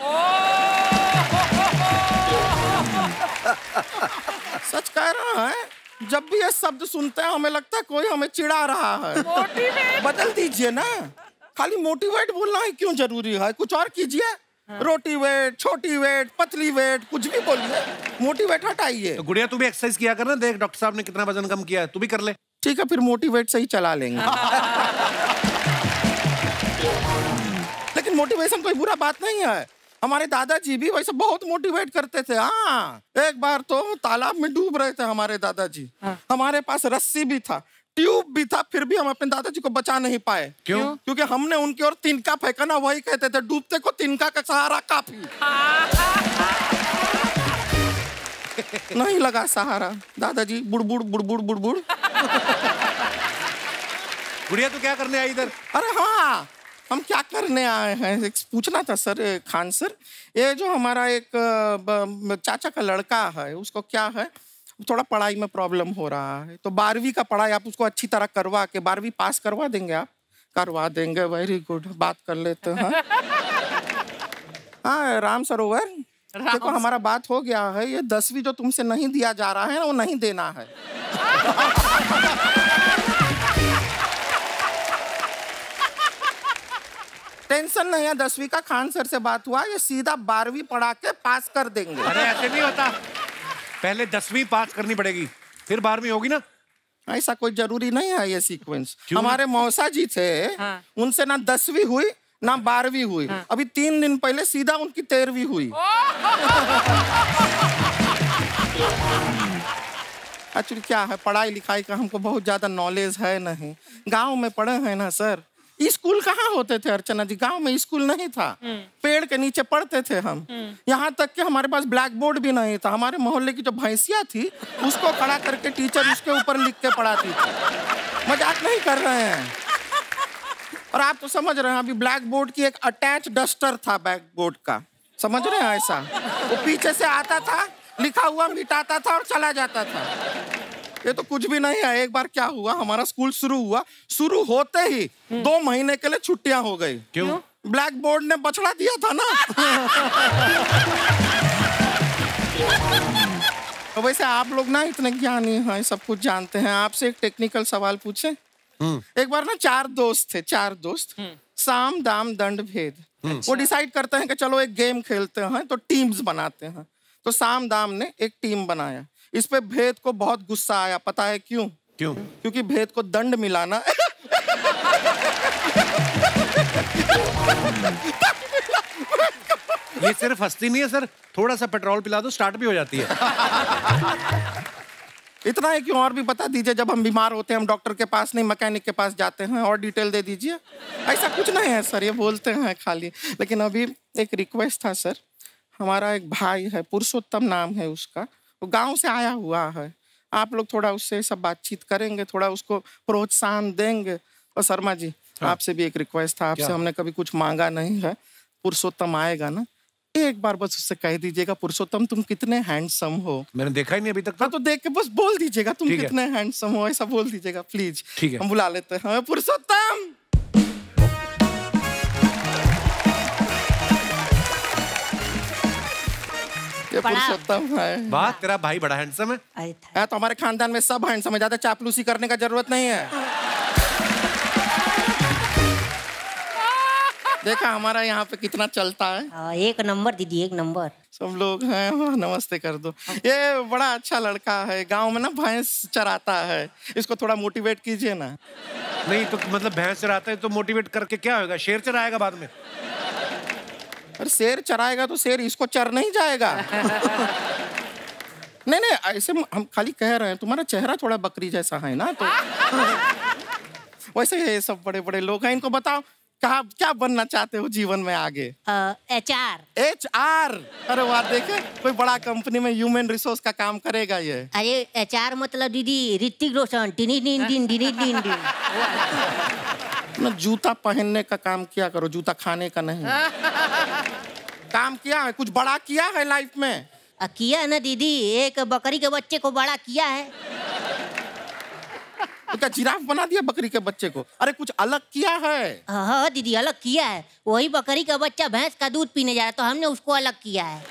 सच कह रहा है, जब भी ये शब्द सुनते हैं हमें लगता है कोई हमें चिढ़ा रहा है। मोटिवेट बदल दीजिए ना, खाली मोटिवेट बोलना ही क्यों जरूरी है? कुछ और कीजिए। रोटी वेट, छोटी वेट, पतली वेट, कुछ भी बोलिए, मोटिवेट हटाइए। तो गुड़िया तू भी एक्सरसाइज किया कर ना, देख डॉक्टर साहब ने कितना वजन कम किया है, तू भी कर ले। ठीक है, फिर मोटिवेट से ही चला लेंगे। लेकिन मोटिवेशन कोई बुरा बात नहीं है। हमारे दादाजी भी वैसे बहुत मोटिवेट करते थे। हाँ, एक बार तो तालाब में डूब रहे थे हमारे दादाजी। हमारे पास रस्सी भी था, ट्यूब भी था, फिर भी हम अपने दादाजी को बचा नहीं पाए। क्यों? क्योंकि हमने उनकी ओर तिनका फेंका ना, वही कहते थे डूबते को तिनका का सहारा काफी। नहीं लगा सहारा, दादाजी बुड़बुड़ बुड़बुड़ बुड़बुड़। गुड़िया तू क्या करने आई इधर? अरे हाँ, हम क्या करने आए हैं एक पूछना था सर। खान सर, ये जो हमारा एक चाचा का लड़का है, उसको क्या है, थोड़ा पढ़ाई में प्रॉब्लम हो रहा है। तो 12वीं का पढ़ाई आप उसको अच्छी तरह करवा के 12वीं पास करवा देंगे आप? करवा देंगे, वेरी गुड, बात कर लेते हैं। हाँ राम सरोवर, देखो हमारा बात हो गया है। ये 10वीं जो तुमसे नहीं दिया जा रहा है वो नहीं देना है। टेंशन नहीं है, 10वीं का खान सर से बात हुआ, ये सीधा 12वीं पढ़ा के पास कर देंगे। अरे ऐसे नहीं होता, पहले 10वीं पास करनी पड़ेगी, फिर 12वीं होगी ना। ऐसा कोई जरूरी नहीं है ये सीक्वेंस। हमारे मौसा जी थे, उनसे ना 10वीं हुई ना 12वीं हुई। अभी 3 दिन पहले सीधा उनकी 13वीं हुई। एक्चुअली क्या है, पढ़ाई लिखाई का हमको बहुत ज्यादा नॉलेज है नहीं। गांव में पढ़े हैं ना सर। स्कूल कहाँ होते थे अर्चना जी? गांव में स्कूल नहीं था, पेड़ के नीचे पढ़ते थे हम। यहाँ तक कि हमारे पास ब्लैक बोर्ड भी नहीं था। हमारे मोहल्ले की जो भैंसिया थी उसको खड़ा करके टीचर उसके ऊपर लिख के पढ़ाती थी। मजाक नहीं कर रहे हैं। और आप तो समझ रहे हैं, अभी ब्लैक बोर्ड की एक अटैच डस्टर था ब्लैक बोर्ड का, समझ रहे हैं? ऐसा वो पीछे से आता था, लिखा हुआ मिटाता था और चला जाता था। ये तो कुछ भी नहीं है। एक बार क्या हुआ, हमारा स्कूल शुरू हुआ, शुरू होते ही 2 महीने के लिए छुट्टियां हो गई। क्यों? ब्लैक बोर्ड ने बछड़ा दिया था ना। तो वैसे आप लोग ना इतने ज्ञानी हैं, सब कुछ जानते हैं। आपसे एक टेक्निकल सवाल पूछे। एक बार ना 4 दोस्त थे, 4 दोस्त, साम दाम दंड भेद। वो डिसाइड करते हैं कि चलो एक गेम खेलते हैं, तो टीम्स बनाते हैं। तो साम दाम ने एक टीम बनाया। इस पे भेद को बहुत गुस्सा आया। पता है क्यों? क्यों? क्योंकि भेद को दंड मिलाना। ये सिर्फ हंसती नहीं है सर, थोड़ा सा पेट्रोल पिला दो, स्टार्ट भी हो जाती है। इतना है कि और भी बता दीजिए, जब हम बीमार होते हैं हम डॉक्टर के पास नहीं मैकेनिक के पास जाते हैं, और डिटेल दे दीजिए। ऐसा कुछ नहीं है सर, ये बोलते हैं खाली। लेकिन अभी एक रिक्वेस्ट था सर, हमारा एक भाई है, पुरुषोत्तम नाम है उसका, वो गांव से आया हुआ है। आप लोग थोड़ा उससे सब बातचीत करेंगे, थोड़ा उसको प्रोत्साहन देंगे। और शर्मा जी, आपसे भी एक रिक्वेस्ट था, आपसे हमने कभी कुछ मांगा नहीं है। पुरुषोत्तम आएगा ना, एक बार बस उससे कह दीजिएगा, पुरुषोत्तम तुम कितने हैंडसम हो। मैंने देखा ही नहीं अभी तक। तो देख के बस बोल दीजिएगा तुम कितने हैंडसम हो, ऐसा बोल दीजिएगा प्लीज। ठीक है, हम बुला लेते हैं पुरुषोत्तम। ये पुरुषोत्तम है। वाह, तेरा भाई बड़ा हैंडसम है। तो हमारे खानदान में सब हैंडसम है, ज्यादा चापलूसी करने का जरूरत नहीं है। देखा हमारा यहाँ पे कितना चलता है। एक नंबर दीदी, एक नंबर। सब लोग हैं, नमस्ते कर दो। ये बड़ा अच्छा लड़का है, गांव में ना भैंस चराता है, इसको थोड़ा मोटिवेट कीजिए ना। नहीं तो मतलब भैंस चराता है तो मोटिवेट करके क्या होगा? शेर चराएगा बाद में? अरे शेर चराएगा तो शेर इसको चर नहीं जाएगा। नहीं नहीं, ऐसे हम खाली कह रहे हैं, तुम्हारा चेहरा थोड़ा बकरी जैसा है ना, तो वैसे ये सब बड़े बड़े लोग हैं। इनको बताओ कहा क्या बनना चाहते हो जीवन में आगे? HR। HR? अरे वाह, देखे कोई बड़ा कंपनी में ह्यूमन रिसोर्स का काम करेगा ये। अरे HR मतलब दीदी ऋतिक रोशन। ना जूता पहनने का काम किया करो, जूता खाने का नहीं। काम किया है, कुछ बड़ा किया है लाइफ में? किया है ना दीदी, एक बकरी के बच्चे को बड़ा किया है। तो क्या जिराफ बना दिया बकरी के बच्चे को? अरे कुछ अलग किया है। हाँ दीदी, अलग किया है। वही बकरी का बच्चा भैंस का दूध पीने जा रहा है तो हमने उसको अलग किया है।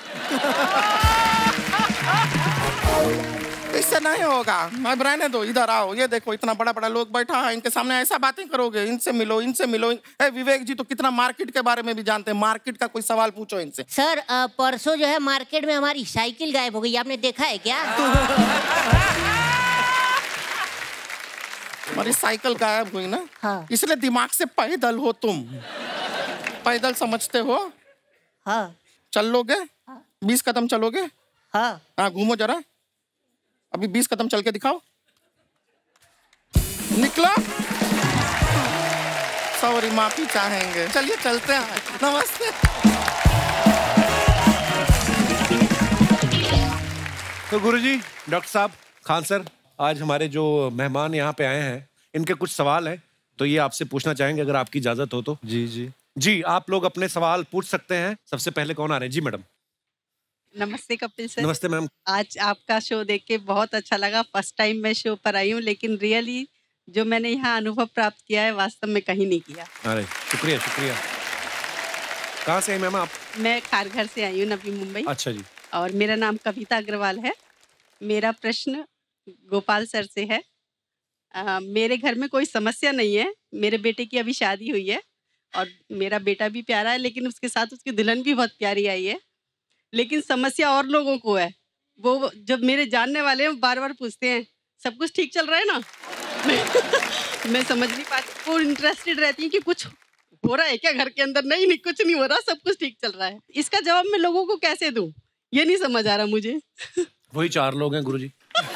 इससे नहीं होगा, अब रहने दो, इधर आओ। ये देखो इतना बड़ा बड़ा लोग बैठा है, इनके सामने ऐसा बातें करोगे? इनसे मिलो, इनसे मिलो। विवेक जी तो कितना मार्केट के बारे में भी जानते हैं, मार्केट का कोई सवाल पूछो इनसे। सर परसों जो है मार्केट में हमारी साइकिल गायब हो गई, आपने देखा है क्या? हमारी साइकिल गायब हुई ना? हाँ। इसलिए दिमाग से पैदल हो तुम। पैदल समझते हो? हाँ। चल लोगे? 20 कदम चलोगे? हाँ। हाँ, घूमो जरा, अभी 20 कदम चल के दिखाओ। निकलो। सॉरी, माफी चाहेंगे। चलिए चलते हैं। नमस्ते। तो गुरुजी, डॉक्टर साहब, खान सर, आज हमारे जो मेहमान यहाँ पे आए हैं, इनके कुछ सवाल हैं, तो ये आपसे पूछना चाहेंगे अगर आपकी इजाजत हो तो। जी, आप लोग अपने सवाल पूछ सकते हैं। सबसे पहले कौन आ रहे हैं? जी मैडम। नमस्ते कपिल सर। नमस्ते मैम। आज आपका शो देख के बहुत अच्छा लगा। फर्स्ट टाइम मैं शो पर आई हूँ, लेकिन रियली जो मैंने यहाँ अनुभव प्राप्त किया है वास्तव में कहीं नहीं किया। अरे शुक्रिया शुक्रिया। कहाँ से आई मैम आप? मैं खारघर से आई हूँ, नवी मुंबई। अच्छा जी। और मेरा नाम कविता अग्रवाल है। मेरा प्रश्न गोपाल सर से है। मेरे घर में कोई समस्या नहीं है। मेरे बेटे की अभी शादी हुई है और मेरा बेटा भी प्यारा है, लेकिन उसके साथ उसकी दुल्हन भी बहुत प्यारी आई है। लेकिन समस्या और लोगों को है। वो जब मेरे जानने वाले हैं बार बार पूछते हैं सब कुछ ठीक चल रहा है ना? मैं समझ नहीं पाती। वो इंटरेस्टेड रहती है कि कुछ हो रहा है क्या घर के अंदर? नहीं, कुछ नहीं हो रहा, सब कुछ ठीक चल रहा है। इसका जवाब मैं लोगों को कैसे दूं, ये नहीं समझ आ रहा मुझे। वही 4 लोग हैं गुरुजी।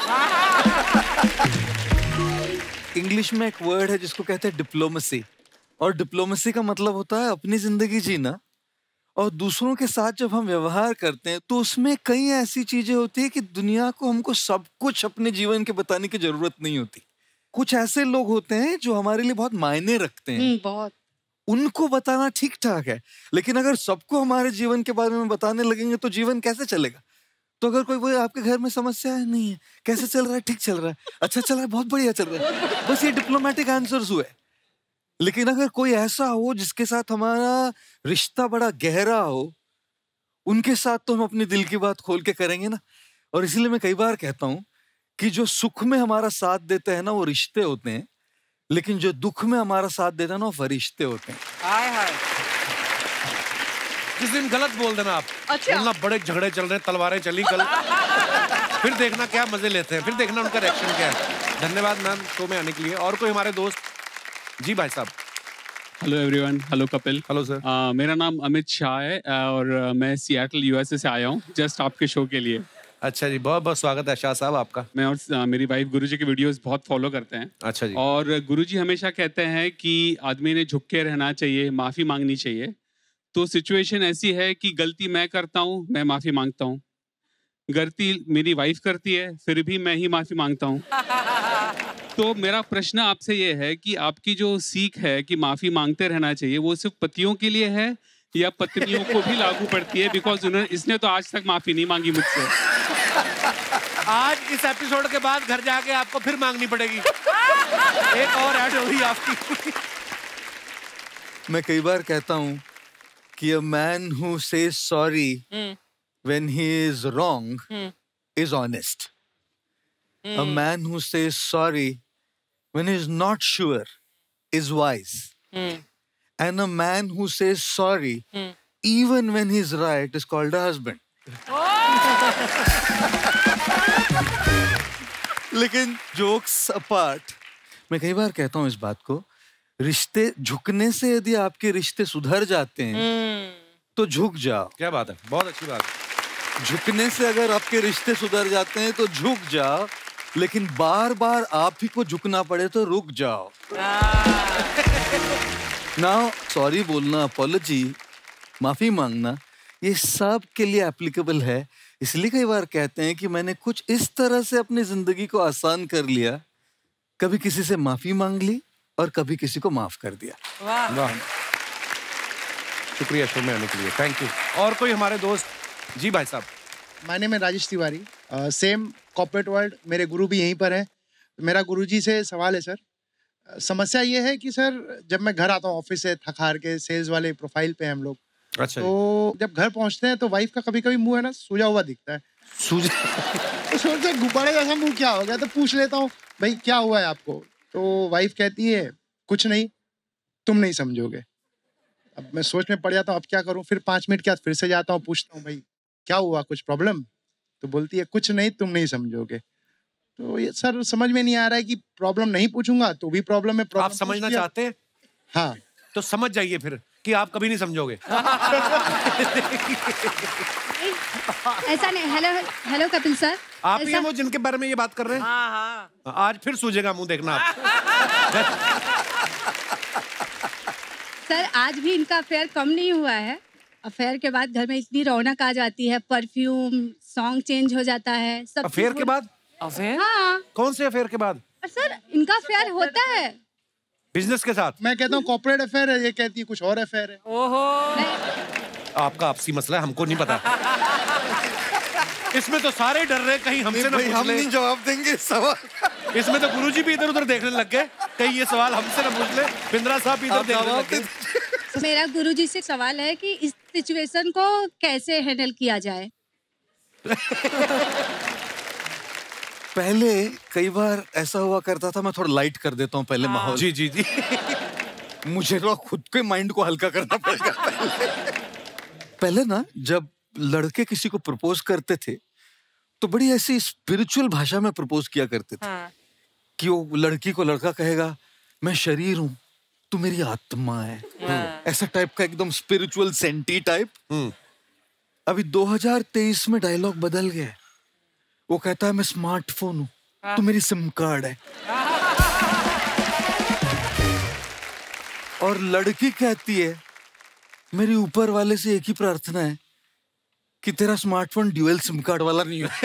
इंग्लिश में एक वर्ड है जिसको कहते हैं डिप्लोमेसी, और डिप्लोमेसी का मतलब होता है अपनी जिंदगी जीना। और दूसरों के साथ जब हम व्यवहार करते हैं तो उसमें कई ऐसी चीजें होती है कि दुनिया को हमको सब कुछ अपने जीवन के बताने की जरूरत नहीं होती। कुछ ऐसे लोग होते हैं जो हमारे लिए बहुत मायने रखते हैं, बहुत। उनको बताना ठीक ठाक है, लेकिन अगर सबको हमारे जीवन के बारे में बताने लगेंगे तो जीवन कैसे चलेगा? तो अगर कोई आपके घर में समस्या है, नहीं है, कैसे चल रहा है? ठीक चल रहा है, अच्छा चल रहा है, बहुत बढ़िया चल रहा है, बस ये डिप्लोमेटिक आंसर्स हुए। लेकिन अगर कोई ऐसा हो जिसके साथ हमारा रिश्ता बड़ा गहरा हो, उनके साथ तो हम अपने दिल की बात खोल के करेंगे ना। और इसलिए मैं कई बार कहता हूं कि जो सुख में हमारा साथ देते हैं ना वो रिश्ते होते हैं, लेकिन जो दुख में हमारा साथ देता है ना वो फरिश्ते होते हैं। हाय हाय। जिस दिन गलत बोल देना आप। अच्छा। बोलना बड़े झगड़े चल रहे हैं, तलवारें चली कल। फिर देखना क्या मजे लेते हैं, फिर देखना उनका रिएक्शन क्या है। धन्यवाद मैम शो में आने के लिए। और कोई हमारे दोस्त? जी भाई साहब। Hello everyone. Hello Kapil. Hello sir. मेरा नाम अमित शाह है और मैं सियाटल यूएसए से आया हूँ जस्ट आपके शो के लिए। अच्छा जी, बहुत बहुत स्वागत है शाह साहब आपका। मैं और मेरी वाइफ गुरुजी के वीडियोस बहुत फॉलो करते हैं। अच्छा जी। और गुरुजी हमेशा कहते हैं कि आदमी ने झुक के रहना चाहिए, माफ़ी मांगनी चाहिए। तो सिचुएशन ऐसी है कि गलती मैं करता हूँ, मैं माफ़ी मांगता हूँ। गलती मेरी वाइफ करती है, फिर भी मैं ही माफ़ी मांगता हूँ। तो मेरा प्रश्न आपसे ये है कि आपकी जो सीख है कि माफ़ी मांगते रहना चाहिए, वो सिर्फ पतियों के लिए है या पत्नियों को भी लागू पड़ती है? बिकॉज इसने तो आज तक माफ़ी नहीं मांगी मुझसे। आज इस एपिसोड के बाद घर जाके आपको फिर मांगनी पड़ेगी। एक और ऐड होगी आपकी। मैं कई बार कहता हूं कि a man who says sorry when he is wrong is honest. A man who says sorry when he is not sure is wise. And a man who says sorry even when he's right is called a husband. लेकिन jokes apart, मैं कई बार कहता हूँ इस बात को, रिश्ते झुकने से यदि आपके रिश्ते सुधर जाते हैं तो झुक जाओ। क्या बात है, बहुत अच्छी बात है। झुकने से अगर आपके रिश्ते सुधर जाते हैं तो झुक जाओ, लेकिन बार बार आप ही को झुकना पड़े तो रुक जाओ। नाउ सॉरी बोलना, अपॉलजी, माफी मांगना, ये सब के लिए एप्लीकेबल है। इसलिए कई बार कहते हैं कि मैंने कुछ इस तरह से अपनी जिंदगी को आसान कर लिया, कभी किसी से माफी मांग ली और कभी किसी को माफ कर दिया। वाह, शुक्रिया शो में आने के लिए, थैंक यू। और कोई हमारे दोस्त? जी भाई साहब। माय नेम है Rajesh Tiwari, same corporate world, मेरे गुरु भी यहीं पर है। मेरा गुरुजी से सवाल है सर, समस्या ये है कि सर जब मैं घर आता हूँ ऑफिस से थक हार के, सेल्स वाले प्रोफाइल पे हम लोग, अच्छा, तो जब घर पहुंचते हैं तो वाइफ का कभी कभी मुंह है ना सूजा हुआ दिखता है। सूजा? तो सोचते गुब्बारे जैसा मुंह क्या हो गया, तो पूछ लेता हूँ भाई क्या हुआ है आपको, तो वाइफ कहती है कुछ नहीं, तुम नहीं समझोगे। अब मैं सोच में पड़ जाता हूँ अब क्या करूँ, फिर 5 मिनट के बाद फिर से जाता हूँ, पूछता हूँ भाई क्या हुआ, कुछ प्रॉब्लम, तो बोलती है कुछ नहीं, तुम नहीं समझोगे। तो ये सर समझ में नहीं आ रहा है कि प्रॉब्लम नहीं पूछूंगा तो भी प्रॉब्लम है। आप समझना चाहते हैं? हाँ, तो समझ जाइए फिर कि आप कभी नहीं समझोगे। ऐसा नहीं। हेलो हेलो कपिल सर, आप ही हैं वो जिनके बारे में ये बात कर रहे हैं? हाँ हाँ। आज फिर सूझेगा मुंह, देखना आप। सर आज भी इनका अफेयर कम नहीं हुआ है। अफेयर के बाद घर में इतनी रौनक आ जाती है, परफ्यूम, सॉन्ग चेंज हो जाता है, सब। अफेयर के बाद? अफेयर? हाँ। कौन से अफेयर के बाद? सर इनका अफेयर होता है बिजनेस के साथ। मैं कहता हूँ कॉर्पोरेट अफेयर है, ये कहती है कुछ और अफेयर है। ओहो, आपका आपसी मसला है, हमको नहीं पता। इसमें तो सारे डर रहे कहीं हमसे ना पूछ ले। हम नहीं जवाब देंगे सवाल। इसमें तो गुरुजी भी इधर उधर देखने लग गए, कहीं ये सवाल हमसे ना पूछ ले। बिंद्रा साहब भी इधर देखने लग गए। मेरा गुरुजी से सवाल है कि इस सिचुएशन को कैसे हैंडल किया जाए। पहले कई बार ऐसा हुआ करता था, मैं थोड़ा लाइट कर देता हूँ पहले माहौल। जी जी जी। मुझे तो खुद के माइंड को हल्का करना पड़ेगा। पहले ना जब लड़के किसी को प्रपोज करते थे तो बड़ी ऐसी स्पिरिचुअल भाषा में प्रपोज किया करते थे। कि वो लड़की को लड़का कहेगा मैं शरीर हूँ, तू मेरी आत्मा है, ऐसा टाइप का एकदम स्पिरिचुअल सेंटी टाइप। अभी 2023 में डायलॉग बदल गया, वो कहता है मैं स्मार्टफोन हूँ, तू मेरी सिम कार्ड है। और लड़की कहती है मेरी ऊपर वाले से एक ही प्रार्थना है कि तेरा स्मार्टफोन ड्यूअल सिम कार्ड वाला नहीं हो।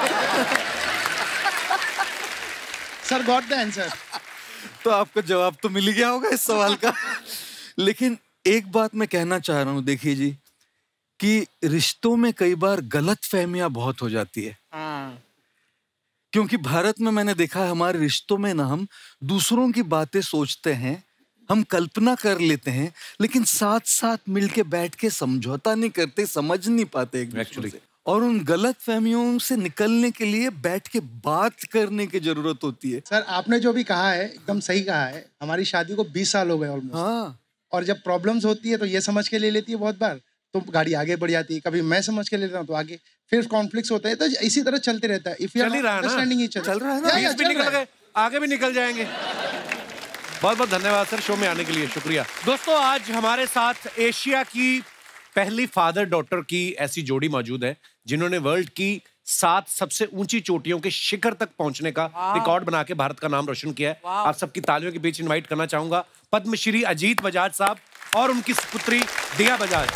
Sir got the answer. तो आपको जवाब तो मिल गया होगा इस सवाल का। लेकिन एक बात मैं कहना चाह रहा हूँ, देखिए जी, कि रिश्तों में कई बार गलत फहमियां बहुत हो जाती है। क्योंकि भारत में मैंने देखा है हमारे रिश्तों में ना हम दूसरों की बातें सोचते हैं, हम कल्पना कर लेते हैं, लेकिन साथ साथ मिलके बैठ के समझौता नहीं करते, समझ नहीं पाते एक दूसरे से। और उन गलत फहमियों से निकलने के लिए बैठ के बात करने की जरूरत होती है। सर आपने जो भी कहा है एकदम सही कहा है। हमारी शादी को 20 साल हो गए ऑलमोस्ट। हाँ। और जब प्रॉब्लम्स होती है तो ये समझ के ले लेती है बहुत बार, तो गाड़ी आगे बढ़ जाती है। कभी मैं समझ के लेता हूँ तो आगे, फिर कॉन्फ्लिक्ट्स होते हैं, तो इसी तरह चलते रहता है। चल ही रहा है ना, चल रहा है ना, बीच भी निकल गए, आगे भी निकल जाएंगे। बहुत बहुत धन्यवाद सर शो में आने के लिए, शुक्रिया। दोस्तों आज हमारे साथ एशिया की पहली फादर डॉटर की ऐसी जोड़ी मौजूद है जिन्होंने वर्ल्ड की 7 सबसे ऊंची चोटियों के शिखर तक पहुंचने का रिकॉर्ड बना के भारत का नाम रोशन किया है। आप सबकी तालियों के बीच इनवाइट करना चाहूंगा पद्मश्री अजीत बजाज साहब और उनकी पुत्री Diya Bajaj.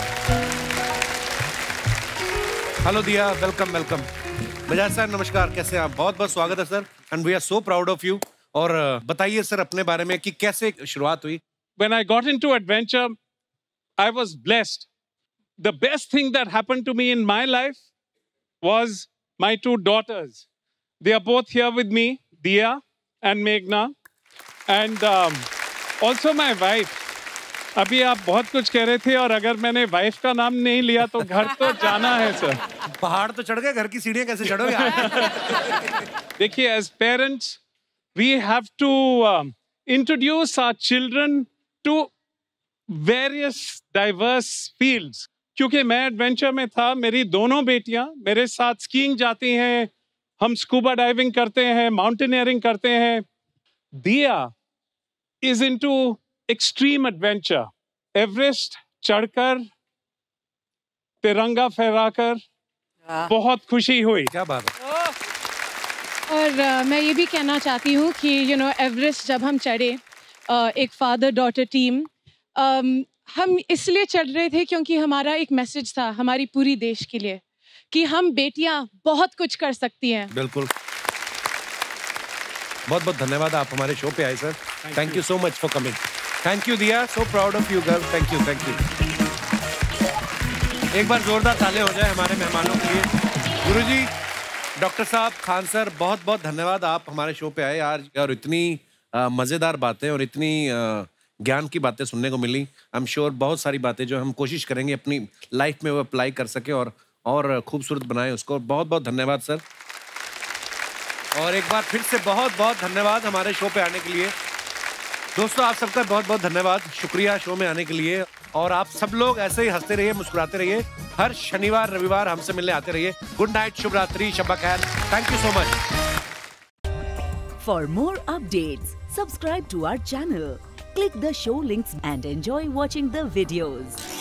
Hello Diya, welcome welcome. Bajaj sir नमस्कार, कैसे हैं आप? बहुत बहुत स्वागत है sir, and we are so proud of you. और बताइए सर अपने बारे में कि कैसे शुरुआत हुई। When I got into adventure, I was blessed. The best thing that happened to me in my life was my 2 daughters. They are both here with me, Diya and Meghna. And also my wife. अभी आप बहुत कुछ कह रहे थे और अगर मैंने वाइफ का नाम नहीं लिया तो घर तो जाना है सर। पहाड़ तो चढ़ गए, घर की सीढ़ियां कैसे चढ़ोगे? देखिए, as parents we have to introduce our children to various diverse fields. क्योंकि मैं एडवेंचर में था, मेरी दोनों बेटियां मेरे साथ स्कीइंग जाती हैं, हम स्कूबा डाइविंग करते हैं, माउंटेनियरिंग करते हैं। Diya is into extreme adventure, Everest चढ़कर, तिरंगा फहराकर, बहुत खुशी हुई। क्या बात है। और मैं ये भी कहना चाहती हूँ कि एवरेस्ट जब हम चढ़े, एक फादर डॉटर टीम, हम इसलिए चढ़ रहे थे क्योंकि हमारा एक मैसेज था हमारी पूरी देश के लिए कि हम बेटियां बहुत कुछ कर सकती हैं। बिल्कुल। बहुत बहुत धन्यवाद, आप हमारे शो पे आए sir. Thank you so much for coming. Thank you Diya, so proud of you girl. Thank you, thank you. एक बार जोरदार ताले हो जाए हमारे मेहमानों के लिए। गुरुजी, डॉक्टर साहब, खान सर, बहुत बहुत धन्यवाद, आप हमारे शो पे आए आज और इतनी मजेदार बातें और इतनी ज्ञान की बातें सुनने को मिली। आई एम श्योर बहुत सारी बातें जो हम कोशिश करेंगे अपनी लाइफ में वो अप्लाई कर सके और खूबसूरत बनाए उसको। बहुत बहुत धन्यवाद सर। और एक बार फिर से बहुत बहुत धन्यवाद हमारे शो पे आने के लिए। दोस्तों, आप सबका बहुत बहुत धन्यवाद, शुक्रिया शो में आने के लिए। और आप सब लोग ऐसे ही हंसते रहिए, मुस्कुराते रहिए। हर शनिवार रविवार हमसे मिलने आते रहिए। गुड नाइट, शुभ रात्रि, शब्बा खैर। Thank you so much. For more updates, subscribe to our channel, click the show links and enjoy watching the videos.